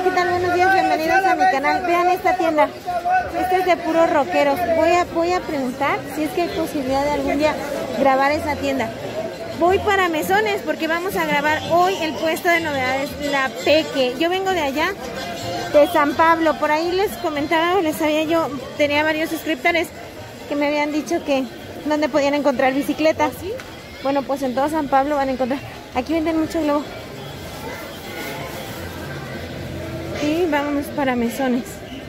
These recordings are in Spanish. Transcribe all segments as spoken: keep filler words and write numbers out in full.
¿qué tal? Buenos días, bienvenidos a mi canal. Vean esta tienda, este es de puros rockeros. Voy a, voy a preguntar si es que hay posibilidad de algún día grabar esa tienda. Voy para Mesones porque vamos a grabar hoy el puesto de novedades, La Peque. Yo vengo de allá, de San Pablo. Por ahí les comentaba, les había yo, tenía varios suscriptores que me habían dicho que donde podían encontrar bicicletas. ¿Sí? Bueno, pues en todo San Pablo van a encontrar. Aquí venden mucho globo. Y vámonos para Mesones.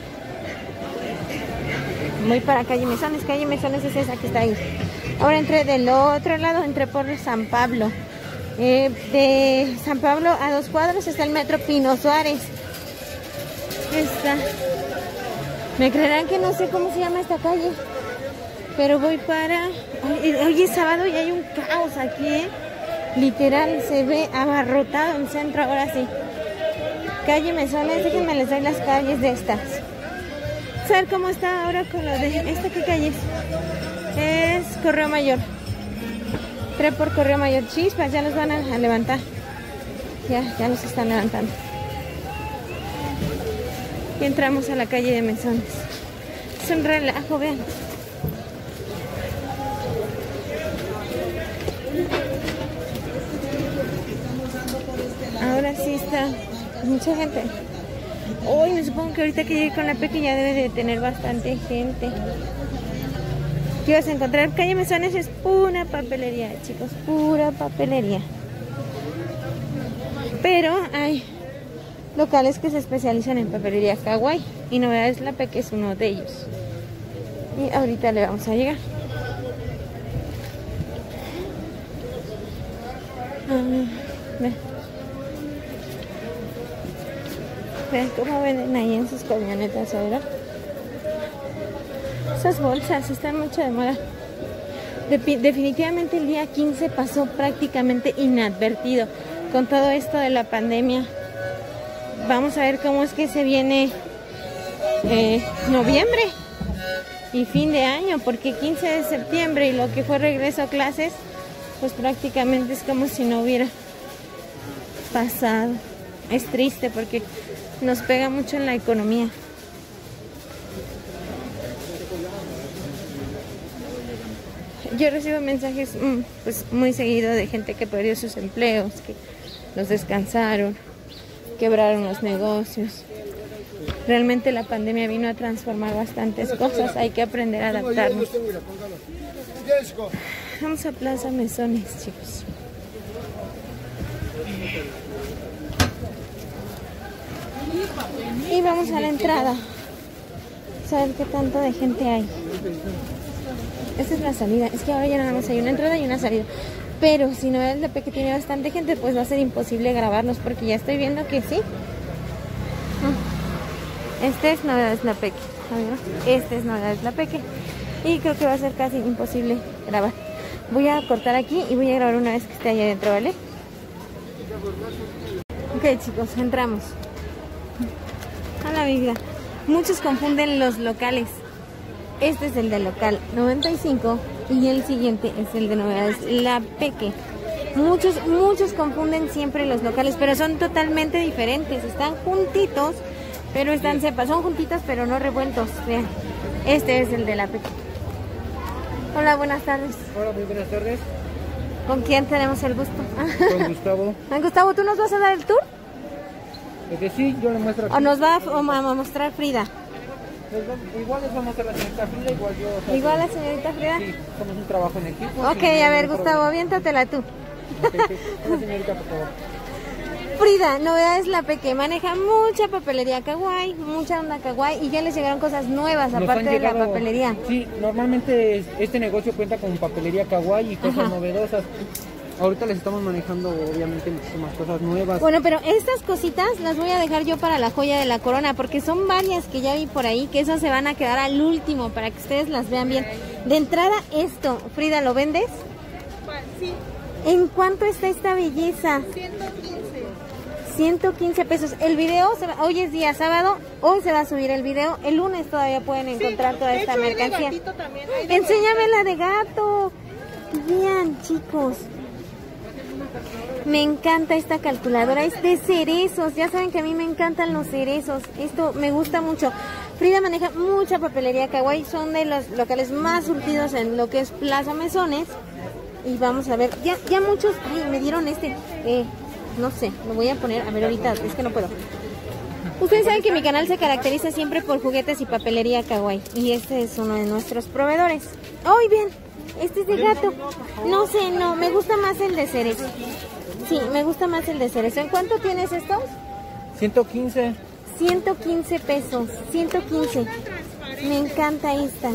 Voy para calle Mesones. Calle Mesones es esa que está ahí. Ahora entré del otro lado, entré por San Pablo. Eh, de San Pablo a dos cuadros está el metro Pino Suárez. Está. Me creerán que no sé cómo se llama esta calle. Pero voy para... Hoy, hoy es sábado y hay un caos aquí, ¿eh? Literal, se ve abarrotado el centro ahora sí. Calle Mesones, déjenme les doy las calles de estas. A ver cómo está ahora con lo de... ¿Esta qué calle es? Es Correo Mayor. Entré por Correo Mayor. Chispas, ya los van a, a levantar. Ya, ya los están levantando. Y entramos a la calle de Mesones. Es un relajo, vean. Ahora sí está mucha gente. Hoy me supongo que ahorita que llegue con la pequeña debe de tener bastante gente. ¿Qué vas a encontrar? Calle Mesones es pura papelería, chicos, pura papelería. Pero hay locales que se especializan en papelería kawaii y Novedades La Peque es uno de ellos. Y ahorita le vamos a llegar. Ah, ve. Vean cómo venden ahí en sus camionetas ahora. Esas bolsas están mucho de moda. De definitivamente el día quince pasó prácticamente inadvertido con todo esto de la pandemia. Vamos a ver cómo es que se viene eh, noviembre y fin de año, porque quince de septiembre y lo que fue regreso a clases, pues prácticamente es como si no hubiera pasado. Es triste porque nos pega mucho en la economía. Yo recibo mensajes pues muy seguido de gente que perdió sus empleos, que los descansaron, quebraron los negocios. Realmente la pandemia vino a transformar bastantes cosas, hay que aprender a adaptarnos. Vamos a Plaza Mesones, chicos. Y vamos a la entrada. A ver qué tanto de gente hay. Esta es la salida. Es que ahora ya nada más hay una entrada y una salida. Pero si Novedades La Peque tiene bastante gente, pues va a ser imposible grabarlos porque ya estoy viendo que sí. Este es Novedades La Peque. Este es Novedades La Peque. Y creo que va a ser casi imposible grabar. Voy a cortar aquí y voy a grabar una vez que esté allá adentro, ¿vale? Ok, chicos, entramos. A la vida. Muchos confunden los locales. Este es el del local noventa y cinco y el siguiente es el de Novedades La Peque. Muchos, muchos confunden siempre los locales, pero son totalmente diferentes. Están juntitos, pero están cepas. Son juntitos, pero no revueltos. Vean, este es el de La Peque. Hola, buenas tardes. Hola, muy buenas tardes. ¿Con quién tenemos el gusto? Con Gustavo. Gustavo, ¿tú nos vas a dar el tour? Porque sí, yo le muestro aquí. ¿O nos va a, o a mostrar Frida? Igual les vamos a la señorita Frida, igual yo... ¿Igual la señorita Frida? Sí, somos un trabajo en equipo. Ok, a ver, Gustavo, aviéntatela tú. Okay, sí. Una señorita, por favor. Frida, Novedades La Peque, maneja mucha papelería kawaii, mucha onda kawaii y ya les llegaron cosas nuevas Nos aparte llegado, de la papelería. Sí, normalmente este negocio cuenta con papelería kawaii y cosas Ajá. novedosas. Ahorita les estamos manejando obviamente muchísimas cosas nuevas. Bueno, pero estas cositas las voy a dejar yo para la joya de la corona, porque son varias que ya vi por ahí, que esas se van a quedar al último para que ustedes las vean bien. De entrada esto, Frida, ¿lo vendes? Sí. ¿En cuánto está esta belleza? ciento quince. ciento quince pesos. El video, se va, hoy es día sábado, hoy se va a subir el video, el lunes todavía pueden encontrar sí, toda esta hecho, mercancía. Enséñame la de gato. Vean, chicos. Me encanta esta calculadora, es de cerezos. Ya saben que a mí me encantan los cerezos. Esto me gusta mucho. Frida maneja mucha papelería kawaii. Son de los locales más surtidos en lo que es Plaza Mesones. Y vamos a ver, ya, ya muchos, ay, me dieron este, eh, no sé, lo voy a poner, a ver ahorita, es que no puedo. Ustedes saben que mi canal se caracteriza siempre por juguetes y papelería kawaii. Y este es uno de nuestros proveedores. ¡Ay, bien! Este es de gato. No sé, no, me gusta más el de cerezo. Sí, me gusta más el de cerezo. ¿En cuánto tienes estos? ciento quince. ciento quince pesos, ciento quince. Me encanta esta.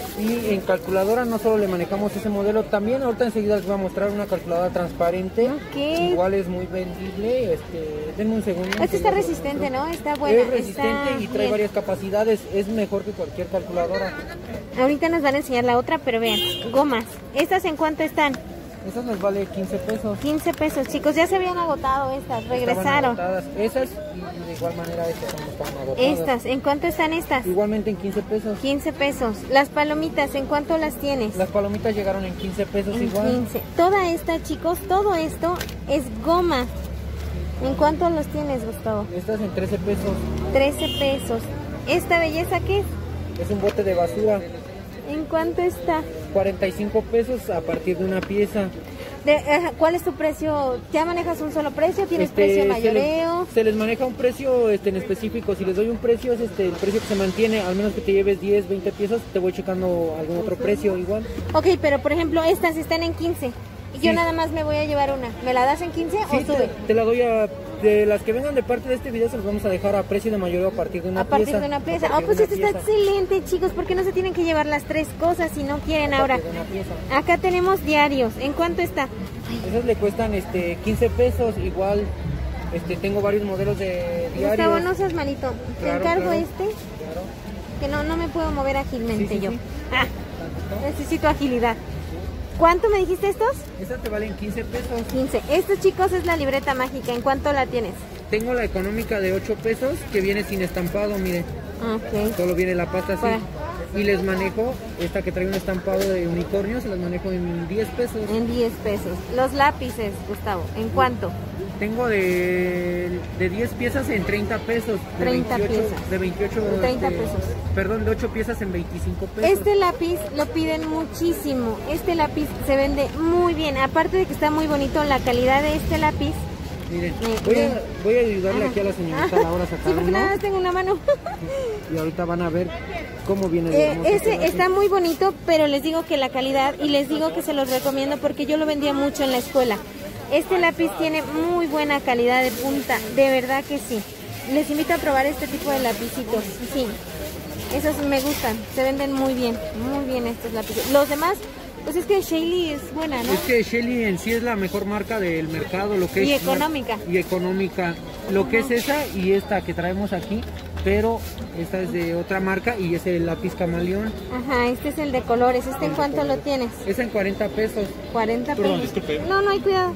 Y en calculadora no solo le manejamos ese modelo, también ahorita enseguida les voy a mostrar una calculadora transparente. Okay. Igual es muy vendible. Este, denme un segundo. Esta está resistente, ¿no? Está buena. Es resistente está y trae bien. varias capacidades. Es mejor que cualquier calculadora. Ahorita nos van a enseñar la otra, pero vean, gomas. ¿Estas en cuánto están? Esas les vale quince pesos. quince pesos, chicos. Ya se habían agotado estas, regresaron. Estaban agotadas. Esas y de igual manera estas también estaban agotadas. Estas, ¿en cuánto están estas? Igualmente en quince pesos. quince pesos. Las palomitas, ¿en cuánto las tienes? Las palomitas llegaron en quince pesos En igual. quince. Toda esta, chicos, todo esto es goma. ¿En cuánto los tienes, Gustavo? Estas en trece pesos. trece pesos. ¿Esta belleza qué es? Es un bote de basura. ¿En cuánto está? cuarenta y cinco pesos a partir de una pieza. De, eh, ¿Cuál es tu precio? ¿Ya manejas un solo precio? ¿Tienes Este, precio se mayoreo? les, se les maneja un precio este, en específico. Si les doy un precio, es este, el precio que se mantiene. Al menos que te lleves diez, veinte piezas, te voy checando algún otro precio igual. Ok, pero por ejemplo, estas están en quince. Y yo Sí. nada más me voy a llevar una. ¿Me la das en quince Sí, o sube? te, te la doy a... De las que vengan de parte de este video se los vamos a dejar a precio de mayoreo a partir de una A partir pieza. de una pieza. A Oh, partir pues de esto una está pieza. excelente, chicos, porque no se tienen que llevar las tres cosas si no quieren A ahora. partir de una pieza. Acá tenemos diarios. ¿En cuánto está? Esas le cuestan este quince pesos, igual este tengo varios modelos de diarios. Gustavo, no seas malito. Te Claro, encargo claro. este, Claro. que no, no me puedo mover ágilmente Sí, sí, yo. sí. Ah, necesito agilidad. ¿Cuánto me dijiste estos? Estas te valen quince pesos. quince. Estos, chicos, es la libreta mágica. ¿En cuánto la tienes? Tengo la económica de ocho pesos que viene sin estampado, mire. Ok. Solo viene la pasta así. Bueno. Y les manejo esta que trae un estampado de unicornio, se las manejo en diez pesos. En diez pesos. Los lápices, Gustavo, ¿en cuánto? Tengo de, de diez piezas en treinta pesos. De treinta veintiocho, piezas. De veintiocho. treinta este, pesos. Perdón, de ocho piezas en veinticinco pesos. Este lápiz lo piden muchísimo. Este lápiz se vende muy bien. Aparte de que está muy bonito, la calidad de este lápiz. Miren, Me- voy, me- a, voy a ayudarle Ajá. aquí a la señorita Ajá. Laura a Sí, sacar porque uno. nada más tengo una mano. Y ahorita van a ver cómo viene de Eh, hermoso este ese lápiz. está muy bonito, pero les digo que la calidad, y les digo que se los recomiendo porque yo lo vendía mucho en la escuela. Este lápiz tiene muy buena calidad de punta, de verdad que sí. Les invito a probar este tipo de lapicitos, sí. Esos me gustan, se venden muy bien, muy bien estos lápices. Los demás, pues es que Shaley es buena, ¿no? Es que Shelly en sí es la mejor marca del mercado, lo que Y es económica. Y económica. Lo que es esa y esta que traemos aquí, pero esta es de otra marca y es el lápiz camaleón. Ajá, este es el de colores. ¿Este en cuánto lo tienes? Es en cuarenta pesos. cuarenta Perdón, pesos. disculpe. No, no hay cuidado.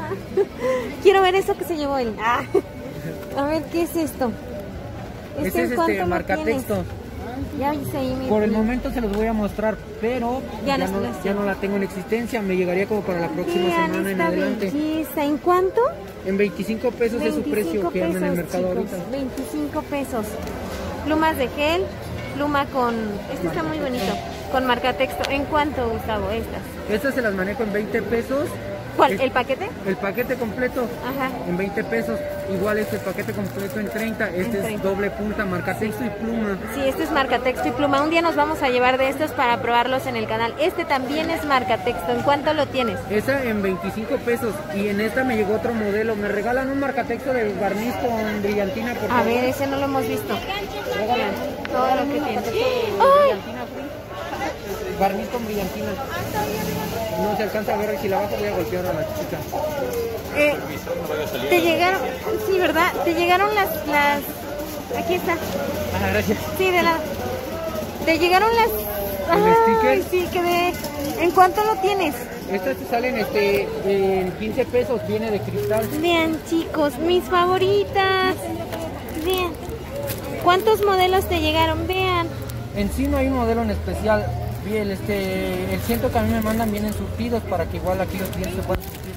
Quiero ver eso que se llevó él. Ah. A ver, ¿qué es esto? Este es en cuánto este lo marca tienes? texto. Ya hice ahí mi... Por el momento se los voy a mostrar, pero Ya ya, no no, está. ya no la tengo en existencia. Me llegaría como para la próxima Vean semana en esta adelante. belleza. ¿En cuánto? En veinticinco pesos es su precio que anda en el mercado chicos, ahorita. veinticinco pesos. Plumas de gel, pluma con... Este está muy bonito. Con marca texto. ¿En cuánto, Gustavo, estas? Estas se las manejo en veinte pesos. ¿Cuál? Es- ¿El paquete? El paquete completo Ajá. en veinte pesos. Igual este paquete completo en treinta. Este En es treinta. doble punta, marca texto y pluma. Sí, este es marca texto y pluma. Un día nos vamos a llevar de estos para probarlos en el canal. Este también es marca texto. ¿En cuánto lo tienes? Esa en veinticinco pesos. Y en esta me llegó otro modelo. Me regalan un marcatexto de barniz con brillantina, por A favor. ver, ese no lo hemos visto. Regalan Todo lo que tiene. ¡Ay! Barniz con brillantina. No se alcanza a ver, si la bajo voy a golpear a la chica. Eh, te llegaron, sí, ¿verdad? Te llegaron las, las, aquí está, Ah, gracias. sí, de lado. Te llegaron las, ¿El ay, sticker? sí, quedé. ¿En cuánto lo tienes? Estas te salen este, en quince pesos, viene de cristal. Vean, chicos, mis favoritas. Vean. ¿Cuántos modelos te llegaron? Vean. En sí no hay un modelo en especial. Bien, este, el ciento que a mí me mandan vienen surtidos para que igual aquí los clientes se puedan surtir de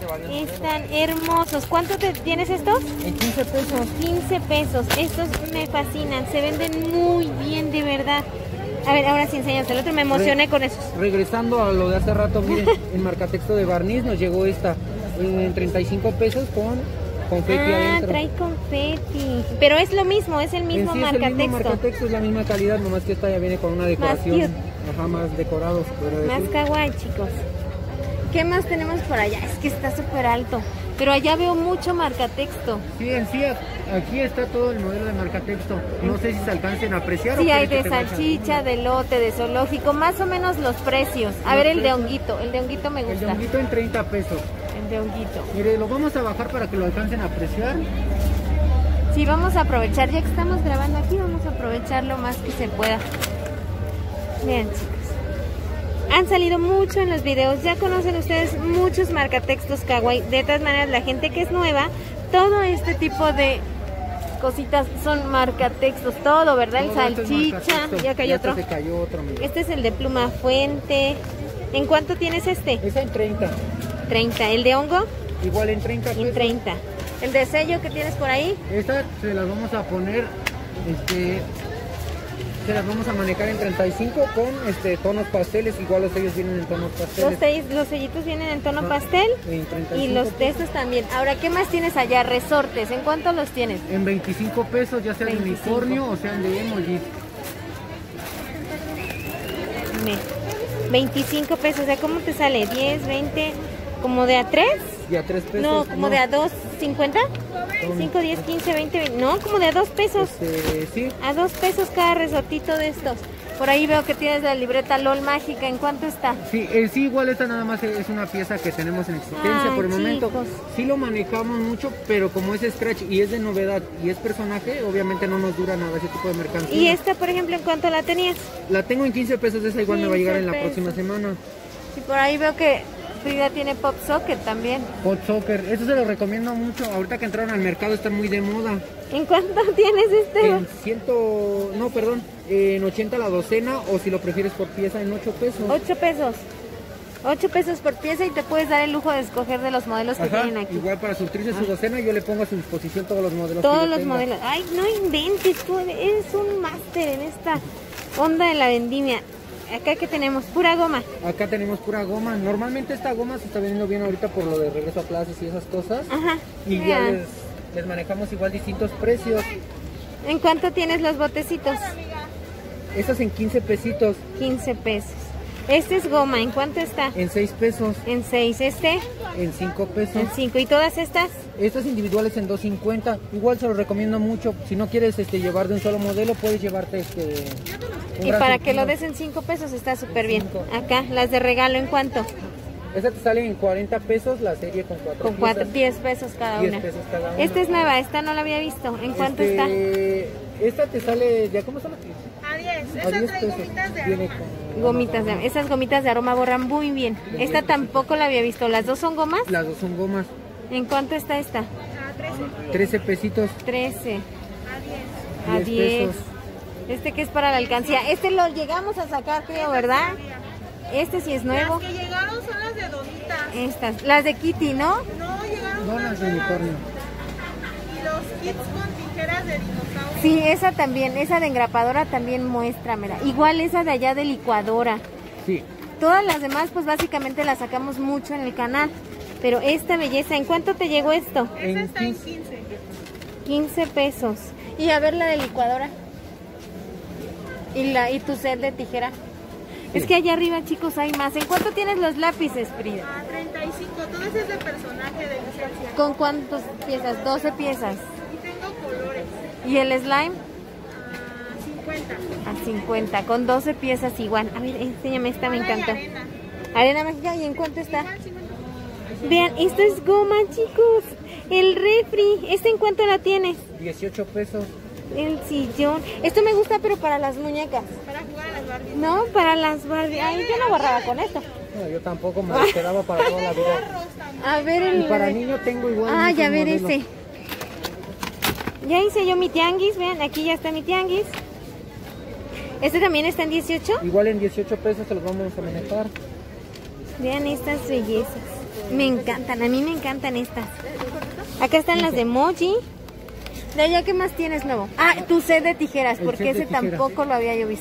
Están hermosos. ¿Cuánto te tienes estos? En quince pesos. quince pesos. Estos me fascinan. Se venden muy bien, de verdad. A ver, ahora sí enséñate el otro. Me emocioné Re con esos. Regresando a lo de hace rato, miren, en marcatexto de barniz nos llegó esta en treinta y cinco pesos con confeti Ah, adentro. trae confeti. Pero es lo mismo, es el mismo en sí es el mismo marcatexto. marcatexto, es la misma calidad, nomás que esta ya viene con una decoración. cute. Ajá, más decorados. Pero Más sí. kawaii, chicos. ¿Qué más tenemos por allá? Es que está súper alto. Pero allá veo mucho marcatexto. Sí, en sí, aquí está todo el modelo de marcatexto. No sé si se alcancen a apreciar. Sí, o hay quieren de que te vaya- salchicha, de lote, de zoológico. Más o menos los precios. A ver el de honguito. El de honguito me El de gusta. honguito en treinta pesos. El de honguito. Mire, lo vamos a bajar para que lo alcancen a apreciar. Sí, vamos a aprovechar. Ya que estamos grabando aquí, vamos a aprovechar lo más que se pueda. Bien, chicos. Han salido mucho en los videos, ya conocen ustedes muchos marcatextos kawaii. De todas maneras, la gente que es nueva, todo este tipo de cositas son marcatextos, todo, ¿verdad? El Todo esto es salchicha, marcatexto. ya cayó hasta otro. Se cayó otro, mire. Este es el de pluma fuente. ¿En cuánto tienes este? Esa en treinta. treinta. ¿El de hongo? Igual en treinta En pesos. treinta. ¿El de sello que tienes por ahí? Esta se las vamos a poner, este, se las vamos a manejar en treinta y cinco con este tonos pasteles. Igual los sellos vienen en tonos Los, pasteles. sellos- los sellitos vienen en tono Ajá. pastel. En treinta y Y cinco los de estos también. Ahora, ¿qué más tienes allá? Resortes. ¿En cuánto los tienes? En veinticinco pesos, ya sea de veinticinco. unicornio o sean de emoji. Me- veinticinco pesos. O sea, ¿cómo te sale? diez, veinte, como de a tres. Y a tres pesos. No, como de a dos, cincuenta. cinco, diez, quince, veinte, veinte. No, como de a dos pesos. Este, sí, A dos pesos cada resortito de estos. Por ahí veo que tienes la libreta LOL mágica. ¿En cuánto está? sí, eh, sí, igual esta nada más es una pieza que tenemos en existencia Ay, por el momento. chicos. Sí lo manejamos mucho, pero como es Scratch y es de novedad y es personaje, obviamente no nos dura nada ese tipo de mercancía. ¿Y esta, por ejemplo, en cuánto la tenías? La tengo en quince pesos, esa igual me va a llegar en la quince próxima semana. Y por ahí veo que Frida tiene Pop Socket también. Hot Soccer, eso se lo recomiendo mucho. Ahorita que entraron al mercado está muy de moda. ¿En cuánto tienes este? En ciento, no, perdón, en ochenta la docena o si lo prefieres por pieza en ocho pesos. ocho pesos. ocho pesos por pieza y te puedes dar el lujo de escoger de los modelos que Ajá, tienen aquí. igual para surtirse su docena yo le pongo a su disposición todos los modelos. que Todos yo los tenga. modelos. Ay, no inventes, tú eres un máster en esta onda de la vendimia. Acá que tenemos pura goma. Acá tenemos pura goma. Normalmente esta goma se está vendiendo bien ahorita por lo de regreso a clases y esas cosas. Ajá. Y ya vean. les, les manejamos igual distintos precios. ¿En cuánto tienes los botecitos? Estas en quince pesitos, quince pesos. Este es goma, ¿en cuánto está? en seis pesos, En seis. Este en cinco pesos. en cinco. ¿Y todas estas? Estas individuales en dos cincuenta. Igual se los recomiendo mucho. Si no quieres este, llevar de un solo modelo, puedes llevarte este. un Y gran para que surtido. lo des en cinco pesos está súper bien. Cinco. Acá, las de regalo, ¿en cuánto? Esta te sale en cuarenta pesos, la serie con cuatro Con cuatro, piezas. diez pesos cada diez una. pesos cada una. Esta es nueva, esta no la había visto. ¿En cuánto está? Este, Esta te sale, ¿ya cómo son las piezas? A diez. A Esa diez trae pesos. gomitas de Viene aroma. con- Gomitas de, esas gomitas de aroma borran muy bien. Esta tampoco la había visto. ¿Las dos son gomas? Las dos son gomas. ¿En cuánto está esta? A trece. trece pesitos. trece. A diez. A diez diez. pesos. Este que es para la alcancía. Este lo llegamos a sacar, creo, ¿verdad? Este sí es nuevo. Las que llegaron son las de donitas. Estas, las de Kitty, ¿no? No llegaron Donas de unicornio. y los kits con tijeras de dinosaurio. Sí, esa también, esa de engrapadora también muéstramela. Igual esa de allá de licuadora. Sí. Todas las demás, pues básicamente las sacamos mucho en el canal. Pero esta belleza, ¿en cuánto te llegó esto? Esa En está en quince. quince. quince pesos. Y a ver la de licuadora. Y la y tu set de tijera. Es que allá arriba, chicos, hay más. ¿En cuánto tienes los lápices, Frida? A treinta y cinco. Todo ese es de personaje de licencia. ¿Con cuántas piezas? doce piezas. Y tengo colores. ¿Y el slime? A cincuenta. A cincuenta, con doce piezas igual. A ver, enséñame esta, me Bola y encantó. arena. Arena mágica, ¿y en cuánto está? Igual cincuenta. Vean, esto es goma, chicos. El refri. ¿Este en cuánto la tienes? dieciocho pesos. El sillón. Esto me gusta, pero para las muñecas. Para jugar a las Barbies. No, para las Barbie. Ay, yo no borraba con esto. No, yo tampoco me lo quedaba para toda la vida. Carros también. A ver el... Y para niño tengo igual. Ah, muchos ya ver modelos. ese. Ya hice yo mi tianguis, vean, aquí ya está mi tianguis. Este también está en dieciocho. Igual en dieciocho pesos se los vamos a manejar. Vean estas bellezas. Me encantan, a mí me encantan estas. Acá están las de Moji. De allá, ¿qué más tienes nuevo? Ah, tu set de tijeras, El porque set de ese tijeras. tampoco lo había yo visto.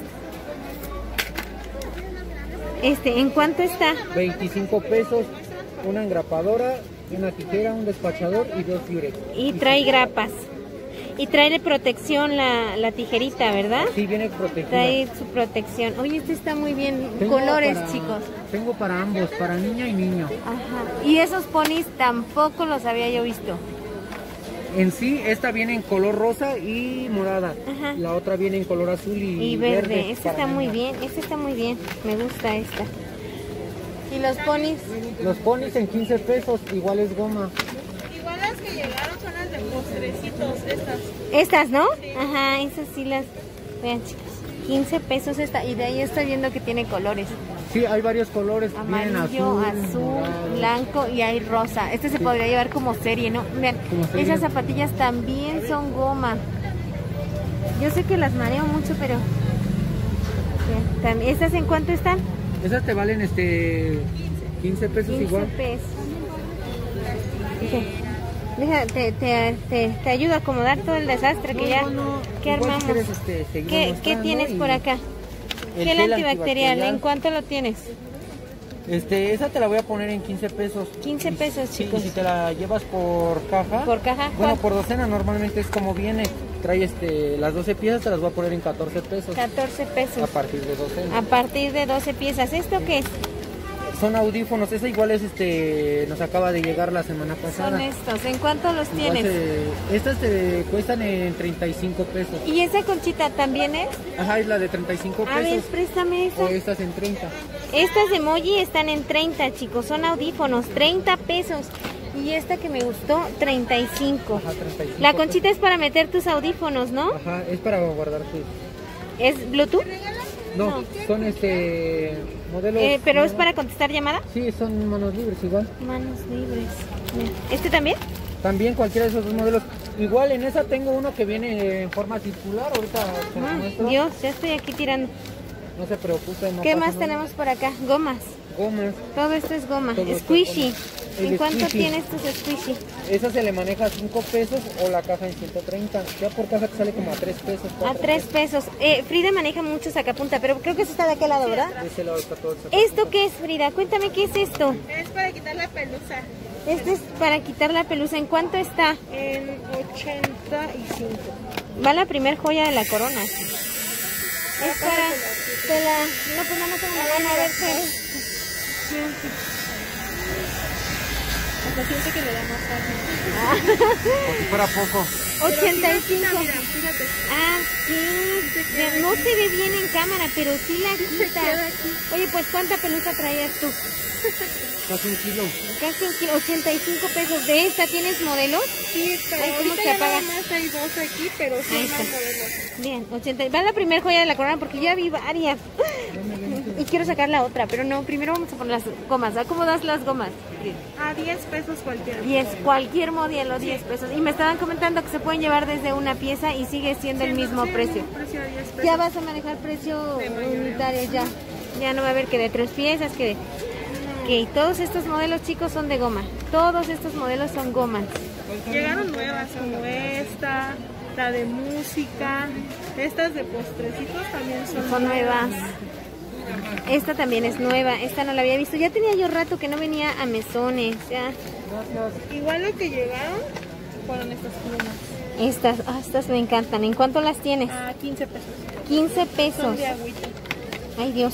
Este, ¿en cuánto está? veinticinco pesos, una engrapadora, una tijera, un despachador y dos Durex. Y trae grapas. Y trae protección la, la tijerita, ¿verdad? Sí, viene protegida. Trae su protección. Oye, este está muy bien. Tengo Colores, para- chicos. Tengo para ambos, para niña y niño. Ajá. Y esos ponis tampoco los había yo visto. En sí, esta viene en color rosa y morada. Ajá. La otra viene en color azul y, Y verde. Este para está muy niña. bien. Este está muy bien. Me gusta esta. ¿Y los ponis? Los ponis en quince pesos, igual es goma. Igual las que llegaron son las de postrecitos, estas. Estas, ¿no? Ajá, esas sí las... Vean, chicos. quince pesos esta. Y de ahí estoy viendo que tiene colores. Sí, hay varios colores. Vienen Amarillo, azul, azul, morado. blanco y hay rosa. Este se podría llevar como serie, ¿no? Vean, Como serie. esas zapatillas también son goma. Yo sé que las mareo mucho, pero... Vean, tam- ¿estas en cuánto están? Esas te valen este quince pesos quince igual. pesos. Ok. Deja, te, te, te, te ayudo a acomodar todo el desastre que No, ya no, no. que Igual si armamos. quieres, este, seguimos ¿Qué, ¿Qué mostrando tienes y por acá? el Gel gel antibacterial, ¿en cuánto lo tienes? Este, esa te la voy a poner en quince pesos. quince pesos, Sí, chicos. y si te la llevas por caja. ¿Por caja? Bueno, ¿Cuál? por docena normalmente es como viene. Trae este las doce piezas, te las voy a poner en catorce pesos. catorce pesos. A partir de docena. A partir de doce piezas. ¿Esto qué es? Son audífonos, esa igual es este, nos acaba de llegar la semana pasada. Son estos. ¿En cuánto los Igual tienes? se- estas te cuestan en treinta y cinco pesos. ¿Y esa conchita también es? Ajá, es la de treinta y cinco A ver, pesos. préstame esa. O estas en treinta. Estas de Moji están en treinta, chicos. Son audífonos, treinta pesos. Y esta que me gustó, treinta y cinco. Ajá, treinta y cinco La conchita es para meter tus audífonos, ¿no? pesos. Ajá, es para guardar tus... ¿Es Bluetooth? No, No. son este modelos... Eh, ¿Pero es no, para contestar llamada? Sí, son manos libres igual. Manos libres. Mira. ¿Este también? También cualquiera de esos dos modelos. Igual en esa tengo uno que viene en forma circular, ahorita se los Ah, muestro. Dios, ya estoy aquí tirando. No se preocupe. No ¿Qué pasa más nada. tenemos por acá? Gomas. Gomas. Todo esto es goma. Todo esto es Squishy. goma. El ¿En cuánto squishy. tienes tus squishy? Esa se le maneja a cinco pesos o la caja en ciento treinta. Ya por caja te sale como a tres pesos. A cuatro tres pesos. Eh, Frida maneja mucho sacapunta, pero creo que eso está de aquel lado, ¿verdad? De ese lado está todo el ¿Esto qué es, Frida? Cuéntame qué es esto. Es para quitar la pelusa. Este es para quitar la pelusa. ¿En cuánto está? En ochenta y cinco. Va la primer joya de la corona. Es para... Te la... No, pues no, no tengo la mano. A ver, qué... Hasta siente que le da más fácil. Como si fuera poco. ochenta y cinco. Mira, fíjate. Ah, sí. Ya no se ve bien en cámara, pero sí la quita. Oye, pues ¿cuánta pelusa traías tú? Casi un kilo. Casi un kilo, ochenta y cinco pesos. ¿De esta tienes modelos? Sí, pero Ay, ¿cómo ahorita se ya apaga? nada más hay dos aquí, pero sí Ahí hay más está. modelos. Bien, ochenta. Va la primera joya de la corona porque ya vi varias. Y quiero sacar la otra, pero no, primero vamos a poner las gomas. ¿A cómo das las gomas? A diez pesos cualquiera. diez, cualquier modelo, diez pesos. Y me estaban comentando que se pueden llevar desde una pieza y sigue siendo el mismo Sí, precio. mismo precio de diez pesos. Ya vas a manejar precio unitario, ya. Ya no va a haber que de tres piezas, que de... Ok, todos estos modelos, chicos, son de goma. Todos estos modelos son gomas. Llegaron nuevas como esta, la de música, estas de postrecitos también son, Son nuevas. Esta también es nueva. Esta no la había visto. Ya tenía yo rato que no venía a mesones. Ya. Igual lo que llegaron fueron estas plumas Estas, ah, estas me encantan. ¿En cuánto las tienes? a quince pesos. quince Son pesos. de agüita. Ay, Dios.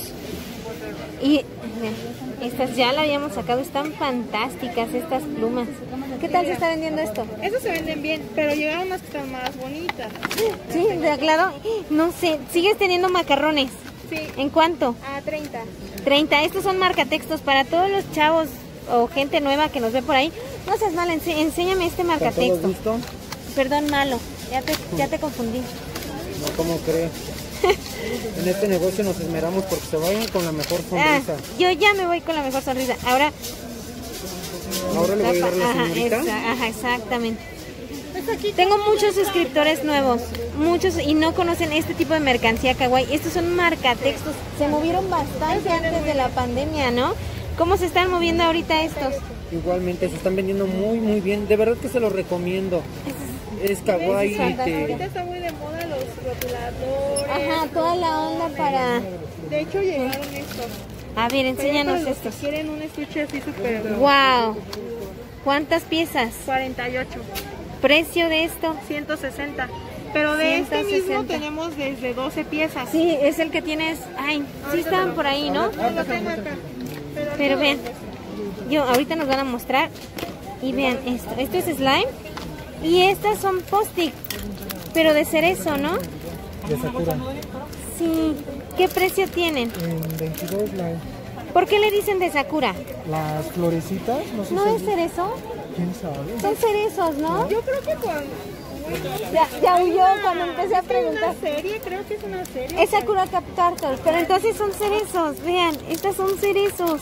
Y vean, estas ya la habíamos sacado. Están fantásticas estas plumas. ¿Qué tal se está vendiendo esto? Esas se venden bien, pero llegaron unas que están más bonitas. Sí, de claro. No sé, sigues teniendo macarrones. Sí, ¿En cuánto? a treinta. treinta. Estos son marcatextos para todos los chavos o gente nueva que nos ve por ahí. No seas mala, ense- enséñame este ¿Con todo marcatexto. gusto? Perdón, malo. Ya te, ya te confundí. No, ¿cómo cree? En este negocio nos esmeramos porque se vayan con la mejor Ah, sonrisa. yo ya me voy con la mejor sonrisa. Ahora, Ahora le voy a dar a la ajá, señorita. esa- ajá, exactamente. Tengo muchos suscriptores nuevos, muchos y no conocen este tipo de mercancía kawaii. Estos son marcatextos. Se movieron bastante antes de la pandemia, ¿no? ¿Cómo se están moviendo ahorita estos? Igualmente, se están vendiendo muy, muy bien. De verdad que se los recomiendo. Es kawaii. Ahorita está muy de moda los rotuladores. Ajá, toda la onda para... De hecho, llegaron estos. A ver, enséñanos Pero estos. Si quieren un estuche así súper... Wow. ¿Cuántas piezas? cuarenta y ocho. ¿Precio de esto? ciento sesenta. Pero de ciento este mismo sesenta. tenemos desde doce piezas. Sí, es el que tienes... Ay, sí estaban por ahí, ¿no? No lo tengo acá. Pero, Pero vean, yo ahorita nos van a mostrar. Y vean esto. Esto es slime. Y estas son post-it. Pero de cerezo, ¿no? De Sakura. Sí. ¿Qué precio tienen? En veintidós la, ¿Por qué le dicen de Sakura? las florecitas. No sé ¿No si es cerezo? ¿Quién sabe? Son cerezos, ¿no? yo creo que cuando... Ya, ya huyó cuando empecé a Es que hay preguntar. una serie, creo que es una serie. Es Sakura Cap Turtles, pero entonces son cerezos, vean, estas son cerezos.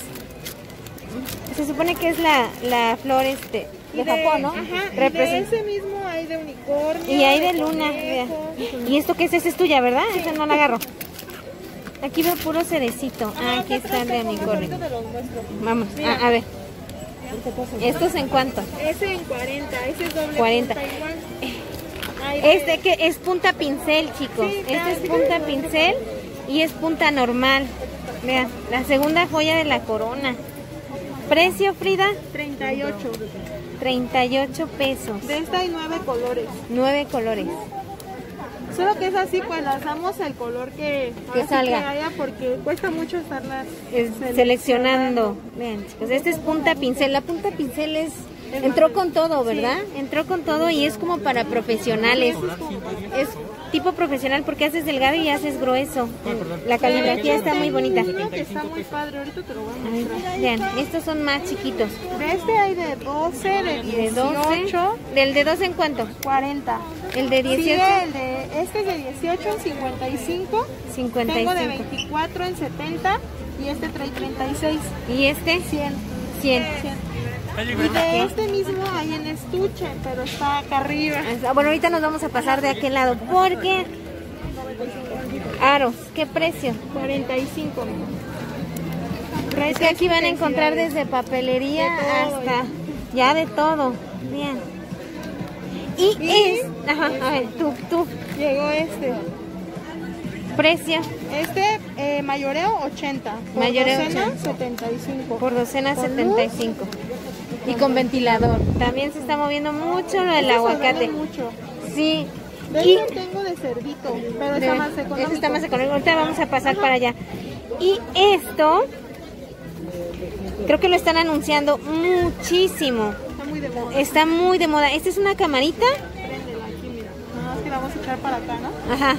Se supone que es la, la flor este, de, Y Japón, ¿no? Ajá, y de Representa- ese mismo hay de unicornio. Y hay de de luna, conejo. vean. ¿Y esto qué es? Esa es tuya, ¿verdad? Esa no la agarro. Aquí veo puro cerecito. Ah, aquí está el de unicornio. De los nuestros. Vamos, a, a ver. ¿Estos en cuánto? Ese en cuarenta, ese es doble cuarenta. punta igual. Hay de- Este que es punta pincel, chicos. Sí, Este claro. es punta pincel y es punta normal. Vean, la segunda joya de la corona. Precio, Frida, treinta y ocho. treinta y ocho pesos. De esta hay nueve colores. Nueve colores. Solo que es así, pues lanzamos el color que, ahora sí salga. que haya porque cuesta mucho estarlas Es seleccionando. Vean, chicos, este es punta pincel. La punta pincel es entró con todo, ¿verdad? Entró con todo y es como para profesionales. Es tipo profesional porque haces delgado y haces grueso. La caligrafía está muy bonita. Uno que está muy padre, ahorita te lo voy a Ay, mostrar. vean, estos son más chiquitos. De este hay de doce, de De doce. dieciocho, ¿Del de doce en cuánto? cuarenta. El de Sigue dieciocho, el de, este es de dieciocho en cincuenta y cinco. cincuenta y Tengo de cinco. veinticuatro en setenta y este trae treinta y seis. ¿Y este? cien. cien. Y de este mismo hay en estuche, pero está acá arriba. Ah, bueno, ahorita nos vamos a pasar de aquel lado porque... Aros, ¿qué precio? cuarenta y cinco. Es que aquí van a encontrar desde papelería De todo, hasta ya de todo. Bien. Y, Y- es... Ajá, a ver, tú, tú. Llegó este. Precio Este eh, mayoreo ochenta. Por Mayoreo docena, ochenta. setenta y cinco. por docena Con setenta y luz. cinco. Y con ventilador. También se está moviendo mucho lo del Estos aguacate. venden mucho. Sí. De Y este tengo de cerdito, pero de- está más económico. ese está más económico. Ahorita vamos a pasar para allá. Y esto, creo que lo están anunciando muchísimo. Está muy de moda. Está muy de moda. Esta es una camarita. Préndela aquí, mira. Nada más que la vamos a echar para acá, ¿no? Ajá.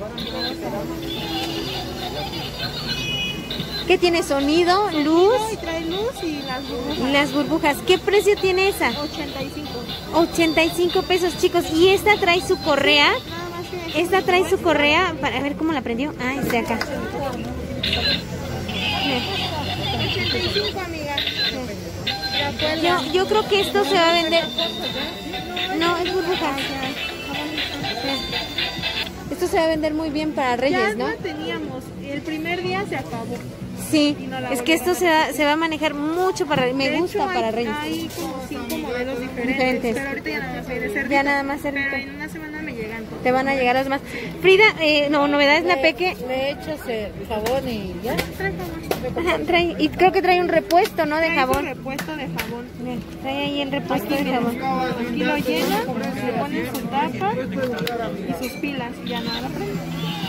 ¿Qué tiene? Sonido, luz Y trae luz y las burbujas. y las burbujas. ¿Qué precio tiene esa? ochenta y cinco. ochenta y cinco pesos, chicos. Y esta trae su correa. Nada más que Esta trae su correa. Para a ver cómo la prendió. Ah, es de acá. ochenta y cinco, amiga. De acuerdo. Yo, yo creo que esto se va a vender. No, es burbuja. Esto se va a vender muy bien para Ya Reyes, ¿no? la teníamos. El primer día se acabó. Sí, Y no la es que esto se va, se va a manejar mucho para Me De gusta hecho, hay, para Reyes. Hay como cinco modelos diferentes, Diferentes. pero ahorita ya nada más hay de cerdito. Ya nada más cerdito. Pero en una semana me llegan todos. Te van a llegar los demás. Frida, eh, no, novedades la peque. Le echas el jabón y ya. Trae jabón. Ajá, trae, y creo que trae un repuesto, ¿no? De Trae su jabón. repuesto de jabón. Ven, trae ahí el repuesto de jabón. Aquí lo llenan, le ponen su tapa y sus pilas y ya nada, la prenden.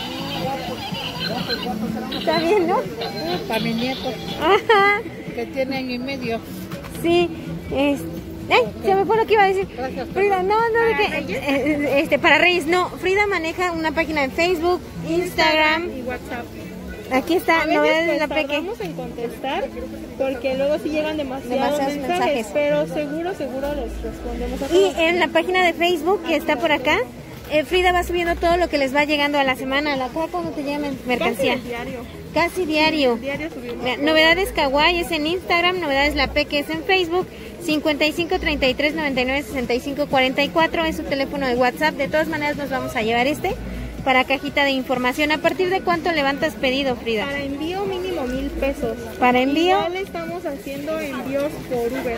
Está bien, ¿no? Para mi nieto, Ajá, que tiene año y medio. sí. Es, ay, se me fue lo que iba a decir. Gracias. Frida, no, no, de ¿Para que, Reyes? eh, este, para Reyes, no. Frida maneja una página en Facebook, Instagram. y WhatsApp. Aquí está, A veces novedades de pues, la peque. tardamos en contestar porque luego sí llegan demasiados, Demasiados mensajes, mensajes. pero seguro, seguro les respondemos a Y todos. en la página de Facebook que está por acá, eh, Frida va subiendo todo lo que les va llegando a la semana. La acá cuando te llega men- mercancía. Casi diario. Casi diario. Diario subimos. Mira, novedades Kawaii es en Instagram, novedades La Peque es en Facebook, cincuenta y cinco, treinta y tres, noventa y nueve, sesenta y cinco, cuarenta y cuatro es su teléfono de WhatsApp. De todas maneras nos vamos a llevar este para cajita de información. ¿A partir de cuánto levantas pedido, Frida? Para envío mínimo mil pesos. Para envío. Igual estamos haciendo envíos por Uber.